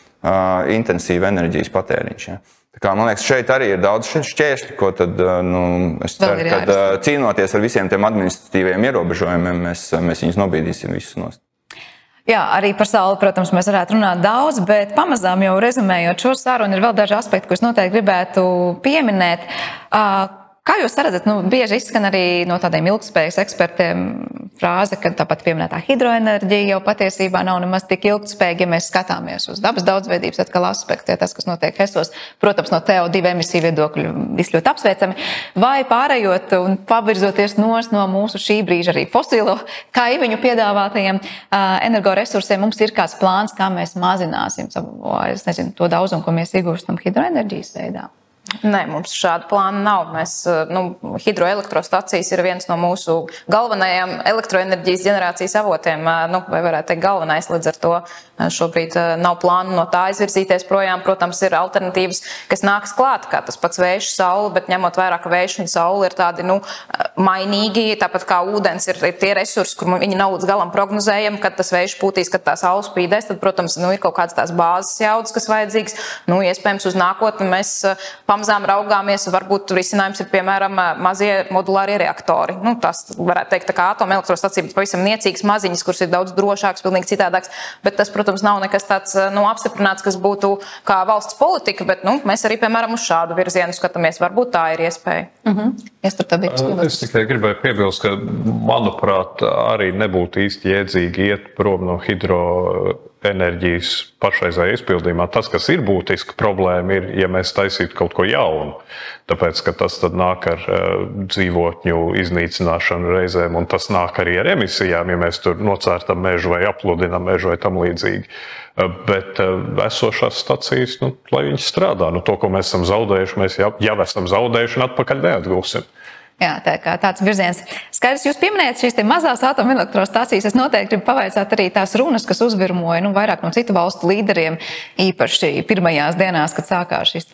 Uh, intensīva enerģijas patēriņš. Ja. Tā kā, man liekas, šeit arī ir daudz šķēršļu, ko tad, nu, es ceru, ka uh, cīnoties ar visiem tiem administratīviem ierobežojumiem, mēs, mēs viņus nobīdīsim visus nost. Jā, arī par sauli, protams, mēs varētu runāt daudz, bet pamazām jau rezumējot šo sarunu, ir vēl daži aspekti, ko es noteikti gribētu pieminēt. Uh, Kā jūs redzat, nu, bieži izskan arī no tādiem ilgtspējas ekspertiem frāze, ka tāpat pieminētā hidroenerģija jau patiesībā nav nemaz tik ilgtspējīga, ja mēs skatāmies uz dabas daudzveidības atkal aspektu, ja tas, kas notiek hesos, protams, no C O divi emisiju viedokļu viss ļoti apsveicami, vai pārējot un pavirzoties nos no mūsu šī brīža arī fosilo kaimiņu piedāvātajiem uh, energoresursiem, mums ir kāds plāns, kā mēs mazināsim savu, es nezinu, to daudzumu, ko mēs iegūstam hidroenerģijas veidā. Nē, mums šāda plāna nav. Mēs, nu, hidroelektrostacijas ir viens no mūsu galvenajiem elektroenerģijas ģenerācijas avotiem, nu, vai varētu teikt galvenais, līdz ar to šobrīd nav plānu no tā izvirzīties projām. Protams, ir alternatīvas, kas nāks klāt, kā tas pats vējš, saule, bet ņemot vērā, ka vējš un saule ir tādi, nu, mainīgi, tāpat kā ūdens ir, ir tie resursi, kur viņi nav līdz galam prognozējami, kad tas vējš pūtīs, kad tā saule spīdēs, tad, protams, nu, ir kaut kāds tās bāzes jaudas, kas vajadzīgs. Nu, iespējams, uz nākotni mēs pamazām raugāmies, varbūt risinājums ir, piemēram, mazie modulārie reaktori. Nu, tas varētu teikt, tā kā atomelektrostacija, bet pavisam niecīgs maziņas, kuras ir daudz drošāks, pilnīgi citādāks, bet tas, protams, nav nekas tāds, nu, apstiprināts, kas būtu kā valsts politika, bet, nu, mēs arī, piemēram, uz šādu virzienu skatāmies. Varbūt tā ir iespēja. Uh-huh. Es, es tikai gribēju piebilst, ka, manuprāt, arī nebūtu īsti jēdzīgi iet prom no hidroenerģijas pašreizējā izpildījumā. Tas, kas ir būtiska problēma, ir, ja mēs taisītu kaut ko jaunu. Tāpēc, ka tas tad nāk ar uh, dzīvotņu iznīcināšanu reizēm, un tas nāk arī ar emisijām, ja mēs tur nocērtam mežu vai apludinam mežu vai tam līdzīgi. Uh, bet uh, esošās stacijas, nu, lai viņas strādā, nu, to, ko mēs esam zaudējuši, mēs jau, jau esam zaudējuši un atpakaļ neatgūsim. Jā, tā kā tāds virziens. Skaidrs, jūs pieminējat šīs te mazās atomelektrostacijas. Es noteikti gribu pavaicāt arī tās runas, kas uzvirmoja, nu, vairāk no citu valstu līderiem, īpaši pirmajās dienās, kad sākās šis te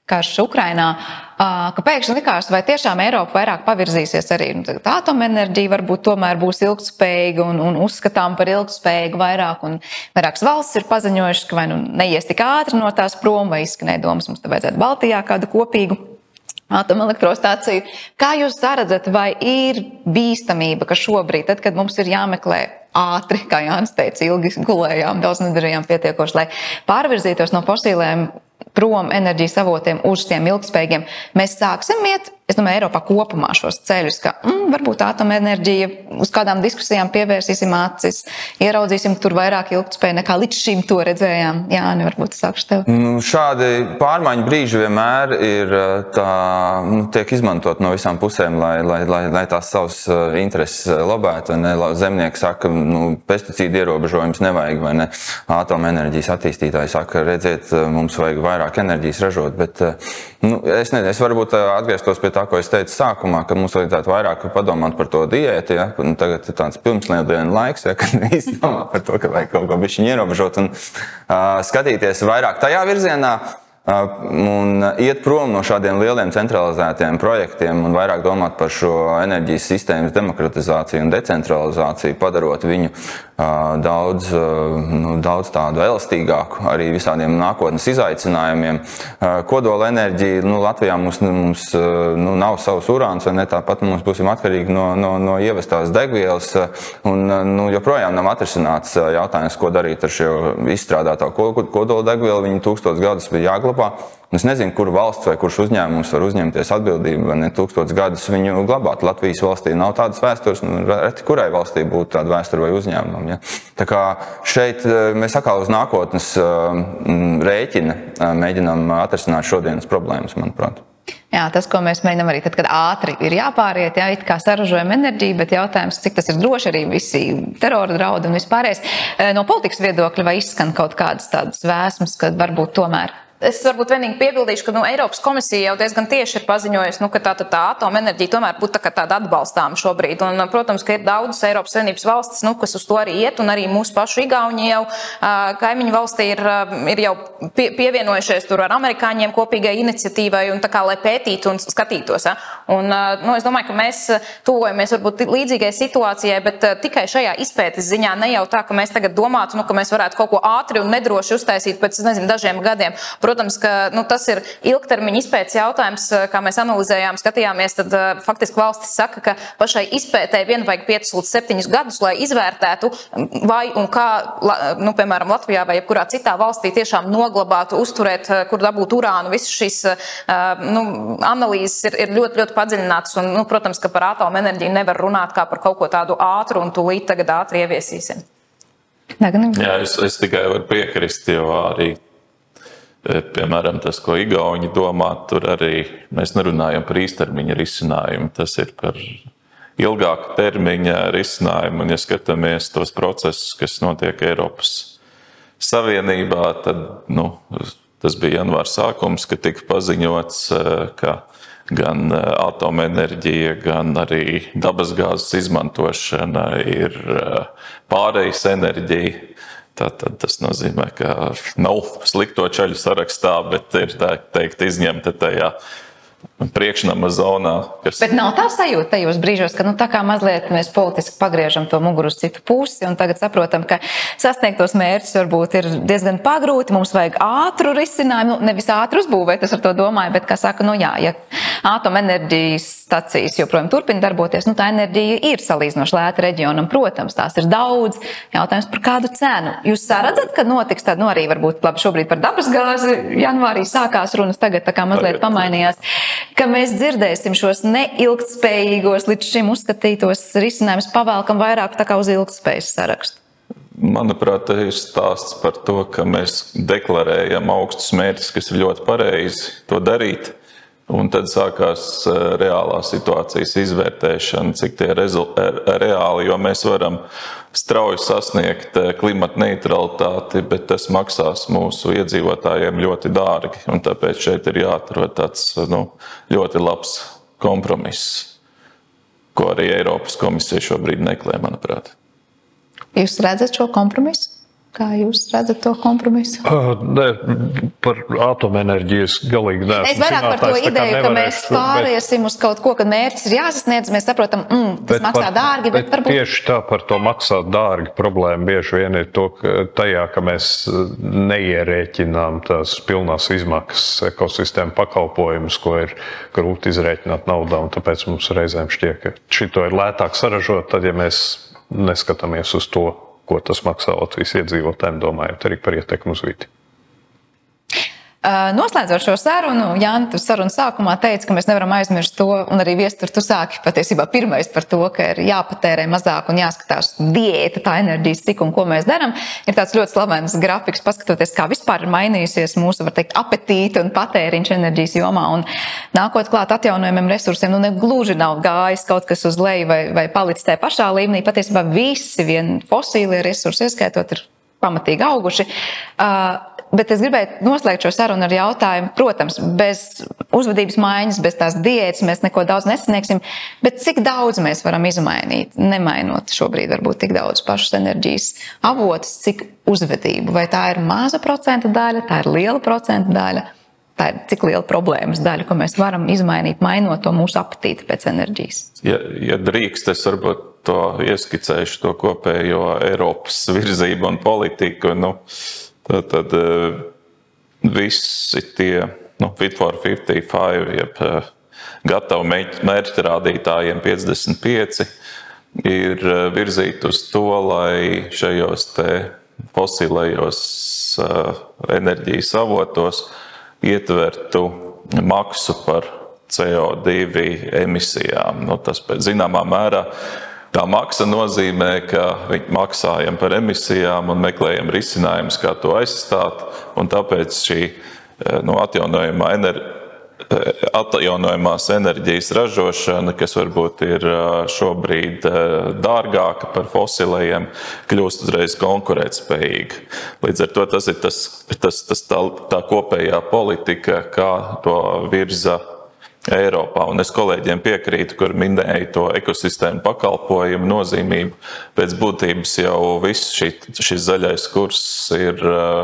karš Ukrainā, ka pēkšņi likās, vai tiešām Eiropa vairāk pavirzīsies arī nu, atomenerģija varbūt tomēr būs ilgtspējīga un, un uzskatām par ilgtspējīgu vairāk, un vairākas valstis ir paziņojušas, ka vai nu neies tik ātri no tās prom, vai izskanēja domas, mums te vajadzētu Baltijā kādu kopīgu atomelektrostāciju. Kā jūs saredzat, vai ir bīstamība, ka šobrīd, tad, kad mums ir jāmeklē ātri, kā Jānis teica, ilgi gulējām, daudz nedarījām pietiekoši, lai pārvirzītos no fosīlēm prom enerģijas avotiem uz tiem ilgspējīgiem, mēs sāksim iet, es domāju, Eiropā kopumā šos ceļus, ka mm, varbūt atomenerģija uz kādām diskusijām pievērsīsim acis, ieraudzīsim tur vairāk ilgspēju nekā līdz šim to redzējām. Jāni, varbūt sākšu tev. Nu, šādi pārmaiņu brīži vienmēr ir tā, nu, tiek izmantot no visām pusēm, lai, lai, lai, lai tās savas intereses lobētu. Ne? Zemnieki saka, nu, pesticīdu ierobežojums nevajag, vai ne? Atomenerģijas attīstītāji saka, redziet, mums vajag vairāk enerģijas ražot, bet nu, es, ne, es varbūt atgrieztos pie tā, ko es teicu sākumā, ka mums vajadzētu vairāk padomāt par to diētu, ja? Tagad ir tāds pirmslieldienu laiks, ja? Kad visi domā par to, ka vajag kaut ko bišķiņ ierobežot un uh, skatīties vairāk tajā virzienā un iet prom no šādiem lieliem centralizētiem projektiem un vairāk domāt par šo enerģijas sistēmas demokratizāciju un decentralizāciju, padarot viņu uh, daudz, uh, nu, daudz tādu elastīgāku arī visādiem nākotnes izaicinājumiem. Uh, kodola enerģija, nu, Latvijā mums, mums uh, nu, nav savs urāns, vai ne, tāpat mums būsim atkarīgi no, no, no ievestās degvielas, uh, un uh, nu, joprojām nav atrisināts uh, jautājums, ko darīt ar šo izstrādātā kodola degvielu. Viņi tūkstotis gadus bija jāglabā. Es nezinu, kur valsts vai kurš uzņēmums var uzņemties atbildību, vai ne tūkstotis gadus viņu glabāt. Latvijas valstī nav tādas vēstures, un reti kurai valstī būtu tāda vēsture vai uzņēmumam. Ja? Tā kā šeit mēs atkal uz nākotnes rēķina mēģinām atrisināt šodienas problēmas, manuprāt. Jā, tas, ko mēs mēģinām arī tad, kad ātri ir jāpāriet, jā, it kā saražojam enerģiju, bet jautājums, cik tas ir droši, arī visi terora draudi un vispārējais. No politikas viedokļa vai izskan kaut kādas tādas vēsmas, kad varbūt tomēr? Es varbūt vienīgi piebildīšu, ka nu, Eiropas komisija jau diezgan tieši ir paziņojusi, nu, ka tā, tā, tā atomenerģija tomēr būtu tā, tāda atbalstāma šobrīd. Un, protams, ka ir daudzas Eiropas Savienības valstis, nu, kas uz to arī iet, un arī mūsu pašu Igauni jau kaimiņu valstī ir, ir jau pie, pievienojušies tur ar amerikāņiem kopīgai iniciatīvai, un tā kā, lai pētītu un skatītos. Ja? Un, nu, es domāju, ka mēs tuvojamies varbūt līdzīgai situācijai, bet tikai šajā izpētes ziņā ne jau tā, ka mēs tagad domātu, nu, ka mēs varētu kaut ko ātri un nedroši uztaisīt pēc, nezinu, dažiem gadiem. Protams, ka nu, tas ir ilgtermiņa izpētes jautājums, kā mēs analizējām, skatījāmies, tad uh, faktiski valstis saka, ka pašai izpētē vien vajag piecus līdz septiņus gadus, lai izvērtētu, vai un kā, nu, piemēram, Latvijā vai jebkurā citā valstī tiešām noglabātu, uzturēt, kur dabūt urānu. Visas šīs uh, nu, analīzes ir, ir ļoti, ļoti padziļinātas, un, nu, protams, ka par atomenerģiju nevar runāt kā par kaut ko tādu ātru un tūlīt tagad ātri ieviesīsim. Jā, es, es tikai varu piekrist, jo arī piemēram, tas, ko Igauni domā, tur arī mēs nerunājam par īstermiņa risinājumu. Tas ir par ilgāku termiņa risinājumu. Un, ja skatāmies tos procesus, kas notiek Eiropas Savienībā, tad nu, tas bija janvāra sākums, kad tika paziņots, ka gan atomenerģija, gan arī dabasgāzes izmantošana ir pārejas enerģija. Tātad tas nozīmē, ka nav slikto ceļu sarakstā, bet ir tā teikt izņemta tajā priekšnama zonā. Kas... Bet nav tā sajūta tajos brīžos, ka nu, tā kā mazliet mēs politiski pagriežam to muguru uz citu pusi un tagad saprotam, ka sasniegtos mērķus varbūt ir diezgan pagrūti, mums vajag ātru risinājumu, nu, nevis ātru uzbūvēt, es ar to domāju, bet, kā saka, nu jā, ja atomenerģijas stacijas joprojām turpina darboties, nu tā enerģija ir salīdzinoši lēta reģionam, protams, tās ir daudz, jautājums par kādu cenu. Jūs saredzat, ka notiks tad, nu arī varbūt labi šobrīd par dabasgāzi, janvārī sākās runas, tagad tā kā mazliet pamainījās, ka mēs dzirdēsim šos neilgtspējīgos līdz šim uzskatītos risinājumus pavēlkam vairāk tā kā uz ilgtspējas sarakstu? Manuprāt, ir stāsts par to, ka mēs deklarējam augstus mērķus, kas ir ļoti pareizi to darīt, un tad sākās reālā situācijas izvērtēšana, cik tie ir reāli, jo mēs varam strauji sasniegt klimata neutralitāti, bet tas maksās mūsu iedzīvotājiem ļoti dārgi, un tāpēc šeit ir jāatrod tāds nu, ļoti labs kompromiss, ko arī Eiropas komisija šobrīd meklē, manuprāt. Jūs redzat šo kompromisu? Kā jūs redzat to kompromisu? Uh, ne, par atomenerģijas galīgi neesmu Es vairāk par to ideju, ka mēs pāriesim bet, uz kaut ko, kad mērķis ir jāsasniedz, mēs saprotam, mm, tas maksā par, dārgi, bet, bet bet varbūt... Tieši tā par to maksāt dārgi problēma bieži vien ir to, ka tajā, ka mēs neierēķinām tās pilnās izmaksas ekosistēma pakalpojumus, ko ir grūti izrēķināt naudā, un tāpēc mums reizēm šķiet, ka šito ir lētāk saražot, tad, ja mēs neskatāmies uz to, ko tas maksā Latvijas iedzīvotājiem, domājot arī par ietekmi uz vidi. Noslēdzot šo sarunu, Jāni, tu sarunas sākumā teici, ka mēs nevaram aizmirst to, un arī Viestur, tu sāki patiesībā pirmais par to, ka ir jāpatērē mazāk un jāskatās diēta, tā enerģijas cik un ko mēs darām. Ir tāds ļoti slavens grafiks, paskatoties, kā vispār ir mainījusies mūsu, var teikt, apetīti un patēriņš enerģijas jomā. Un nākot klāt atjaunojumiem resursiem, nu ne gluži nav gājis kaut kas uz leju vai, vai palicis tajā pašā līmenī. Patiesībā visi vien fosīlie resursi, ieskaitot, ir pamatīgi auguši. Uh, Bet es gribēju noslēgt šo sarunu ar jautājumu, protams, bez uzvedības maiņas, bez tās diētas mēs neko daudz nesasniegsim, bet cik daudz mēs varam izmainīt, nemainot šobrīd varbūt tik daudz pašas enerģijas avotus, cik uzvedību, vai tā ir maza procenta daļa, tā ir liela procenta daļa, tā ir cik liela problēmas daļa, ko mēs varam izmainīt, mainot to mūsu apetīti pēc enerģijas. Ja, ja drīkst, es varbūt to ieskicēšu to kopējo Eiropas virzību un politiku, nu, Tad, tad visi tie nu, Fit for piecdesmit pieci, jeb gatavu mērķi rādītājiem piecdesmit pieci, ir virzīti uz to, lai šajos te fosilējos enerģijas avotos ietvertu maksu par C O divi emisijām. Nu, tas pēc zināmā mērā tā maksa nozīmē, ka viņi maksājam par emisijām un meklējam risinājumus, kā to aizstāt, un tāpēc šī nu, atjaunojumā ener... atjaunojumās enerģijas ražošana, kas varbūt ir šobrīd dārgāka par fosilējiem, kļūst uzreiz konkurētspējīga. Līdz ar to tas ir tas, tas, tas tā, tā kopējā politika, kā to virza Eiropā. Un es kolēģiem piekrītu, kur minēju to ekosistēmu pakalpojumu nozīmību. Pēc būtības jau viss šī, šis zaļais kurs ir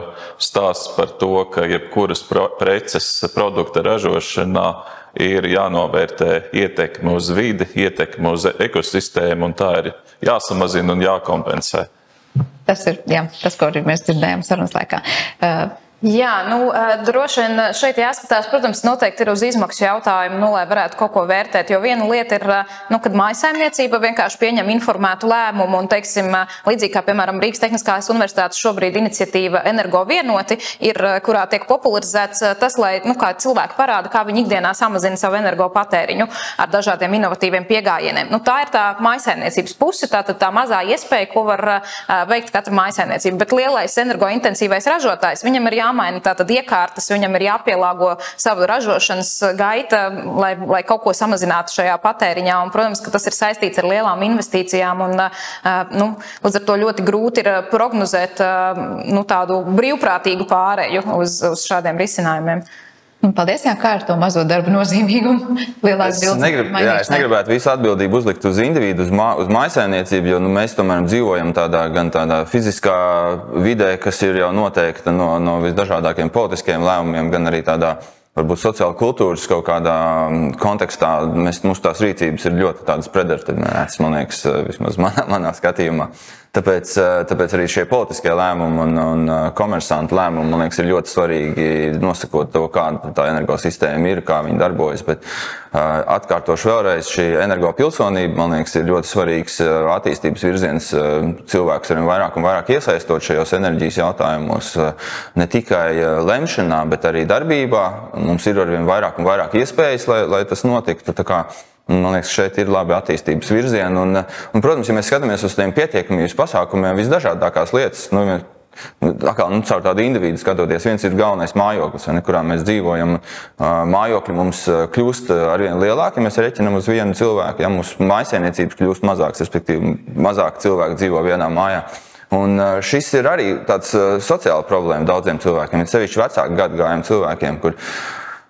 stāsts par to, ka jebkuras preces produkta ražošanā ir jānovērtē ietekme uz vidi, ietekme uz ekosistēmu, un tā ir jāsamazina un jākompensē. Tas ir, jā, tas, ko arī mēs dzirdējām sarunas laikā. Uh, Jā, nu, droši vien šeit jāskatās, protams, noteikti ir uz izmaksu jautājumu, nu, lai varētu kaut ko vērtēt, jo viena lieta ir, nu, kad mājsaimniecība vienkārši pieņem informētu lēmumu un, teiksim, līdzīgi kā, piemēram, Rīgas Tehniskās universitātes šobrīd iniciatīva Energo vienoti ir, kurā tiek popularizēts tas, lai, nu, kā cilvēki parāda, kā viņi ikdienā samazina savu energo patēriņu ar dažādiem inovatīviem piegājieniem. Nu, tā ir tā mājsaimniecības puse, tātad tā mazā iespēja, ko var veikt katra mājsaimniecība, bet lielais energointensīvais ražotājs, viņam ir jā jāmaina tātad iekārtas, viņam ir jāpielāgo savu ražošanas gaita, lai, lai kaut ko samazinātu šajā patēriņā. Un, protams, ka tas ir saistīts ar lielām investīcijām un, nu, līdz ar to ļoti grūti ir prognozēt, nu, tādu brīvprātīgu pāreju uz, uz šādiem risinājumiem. Paldies, jā, kā ar to mazo darbu nozīmīgumu. Es, negrib, jā, es negribētu visu atbildību uzlikt uz individu, uz, mā, uz mājsaimniecību, jo nu, mēs tomēr dzīvojam tādā, gan tādā fiziskā vidē, kas ir jau noteikta no, no visdažādākiem politiskiem lēmumiem, gan arī tādā varbūt sociāla kultūras kaut kādā kontekstā. Mēs, mūsu tās rīcības ir ļoti tādas predeterminētas, man liekas, vismaz manā, manā skatījumā. Tāpēc, tāpēc arī šie politiskie lēmumi un, un komersantu lēmumi, man liekas, ir ļoti svarīgi nosakot to, kāda tā energosistēma ir, kā viņi darbojas. Bet atkārtošu vēlreiz, šī energopilsonība, man liekas, ir ļoti svarīgs attīstības virziens. Cilvēks arvien vairāk un vairāk iesaistot šajos enerģijas jautājumos, ne tikai lemšanā, bet arī darbībā. Mums ir arvien vairāk un vairāk iespējas, lai, lai tas notiktu. Tā kā man liekas, šeit ir labi attīstības virzieni. Un, un, protams, ja mēs skatāmies uz tiem pietiekamības pasākumiem, visdažādākās lietas, nu, atkal, nu, caur tādu individu skatoties, viens ir galvenais mājoklis, vai ne, kurā mēs dzīvojam. Mājokļi mums kļūst arvien lielāki, ja mēs reķinam uz vienu cilvēku, ja mūsu mājsaimniecības kļūst mazāks, respektīvi mazāk cilvēku dzīvo vienā mājā. Un šis ir arī tāds sociāla problēma daudziem cilvēkiem, ir sevišķi vecāku gadagājumu cilvēkiem, kur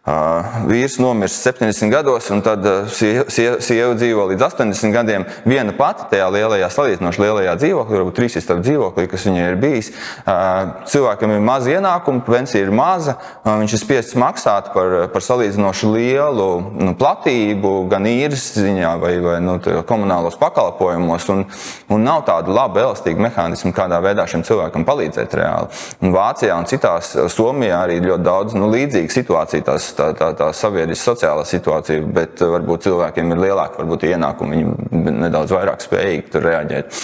Uh, vīrs nomirst septiņdesmit gados, un tad uh, sieva, sieva dzīvo līdz astoņdesmit gadiem viena pati tajā lielajā, salīdzinoši lielajā dzīvoklī, varbūt trīs istabu dzīvoklī, kas viņai ir bijis. Uh, cilvēkam ir maza ienākuma, pensija ir maza, uh, viņš ir spiests maksāt par, par salīdzinoši lielu nu, platību, gan īres ziņā vai, vai nu, komunālos pakalpojumos, un, un nav tāda laba elastīga mehānisma, kādā veidā šim cilvēkam palīdzēt reāli. Un Vācijā un citās, Somijā arī ļoti daudz nu, līdzīga situācija, tās Tā, tā, tā sabiedriskā sociālā situācija, bet varbūt cilvēkiem ir lielāka, varbūt ienākumi, viņi nedaudz vairāk spējīgi tur reaģēt.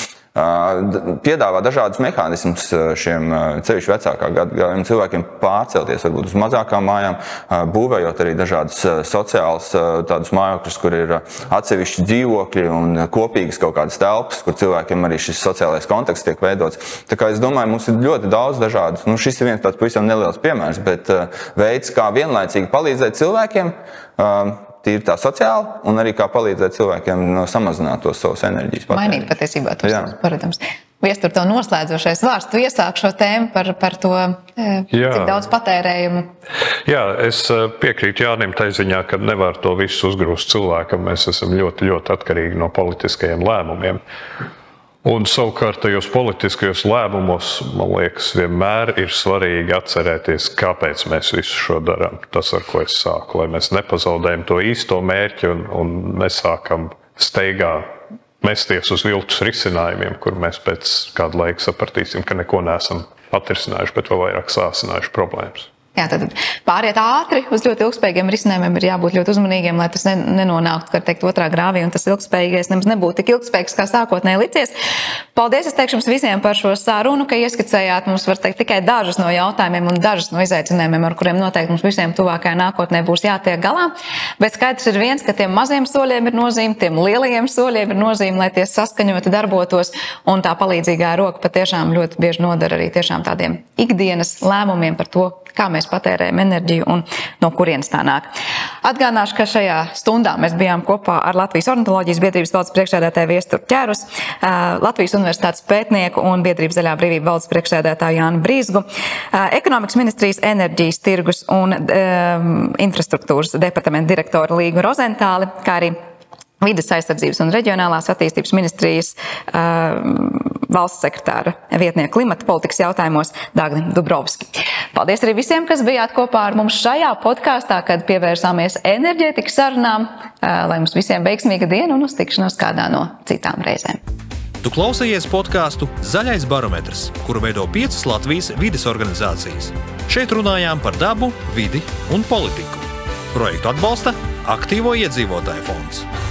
Piedāvā dažādus mehānismus šiem cevišķi vecākā gadagājuma cilvēkiem pārcelties varbūt uz mazākām mājām, būvējot arī dažādas sociālas tādus mājokļus, kur ir atsevišķi dzīvokļi un kopīgas kaut kādas telpas, kur cilvēkiem arī šis sociālais konteksts tiek veidots. Tā kā es domāju, mums ir ļoti daudz dažādus, nu šis ir viens tāds pavisam neliels piemērs, bet veids, kā vienlaicīgi palīdzēt cilvēkiem, tīri tā sociāli, un arī kā palīdzēt cilvēkiem no samazināt tos savus enerģijas patēriņus. Mainīt patiesībā tos savus paradumus. Viestur, tev noslēdzošais vārds, tu iesāk šo tēmu par, par to, Jā. cik daudz patērējumu. Jā, es piekrītu Jānim tai ziņā, ka nevar to visu uzgrūst cilvēkam. Mēs esam ļoti, ļoti atkarīgi no politiskajiem lēmumiem. Un savukārt tajos politiskajos lēmumos, man liekas, vienmēr ir svarīgi atcerēties, kāpēc mēs visu šo darām. Tas, ar ko es sāku, lai mēs nepazaudējam to īsto mērķi un, un nesākam steigā mesties uz viltus risinājumiem, kur mēs pēc kāda laika sapratīsim, ka neko neesam atrisinājuši, bet vēl vairāk sāsinājuši problēmas. Jā, tad pāriet ātri uz ļoti ilgspējīgiem risinājumiem ir jābūt ļoti uzmanīgiem, lai tas nenonāktu, kā teikt, otrā grāvī, un tas ilgspējīgais nemaz nebūtu tik ilgspējīgs, kā sākotnēji licies. Paldies, es teikšu jums visiem par šo sarunu, ka ieskicējāt mums, var teikt, tikai dažus no jautājumiem un dažus no izaicinājumiem, ar kuriem noteikti mums visiem tuvākajā nākotnē būs jātiek galā. Bet skaidrs ir viens, ka tiem maziem soļiem ir nozīme, tiem lielajiem soļiem ir nozīme, lai tie saskaņoti darbotos, un tā palīdzīgā roka patiešām ļoti bieži nodara arī tiešām tādiem ikdienas lēmumiem par to, kā mēs patērējam enerģiju un no kurienes tā nāk. Atgādināšu, ka šajā stundā mēs bijām kopā ar Latvijas ornitoloģijas biedrības valdes priekšsēdētāju Viesturu Ķērus, Latvijas universitātes pētnieku un biedrības Zaļā brīvība valdes priekšsēdētāju Jānu Brīzgu, ekonomikas ministrijas enerģijas tirgus un um, infrastruktūras departamenta direktoru Līgu Rozentāli, kā arī Vides aizsardzības un reģionālās attīstības ministrijas uh, valsts sekretāra vietnieku klimata politikas jautājumos Dagni Dubrovski. Paldies arī visiem, kas bijāt kopā ar mums šajā podkāstā, kad pievērsāmies enerģētikas sarunām. Uh, lai mums visiem veiksmīga diena un uz tikšanos kādā no citām reizēm. Tu klausījies podkāstu Zaļais barometrs, kuru veido piecas Latvijas vides organizācijas. Šeit runājām par dabu, vidi un politiku. Projektu atbalsta Aktīvo iedzīvotāju fonds.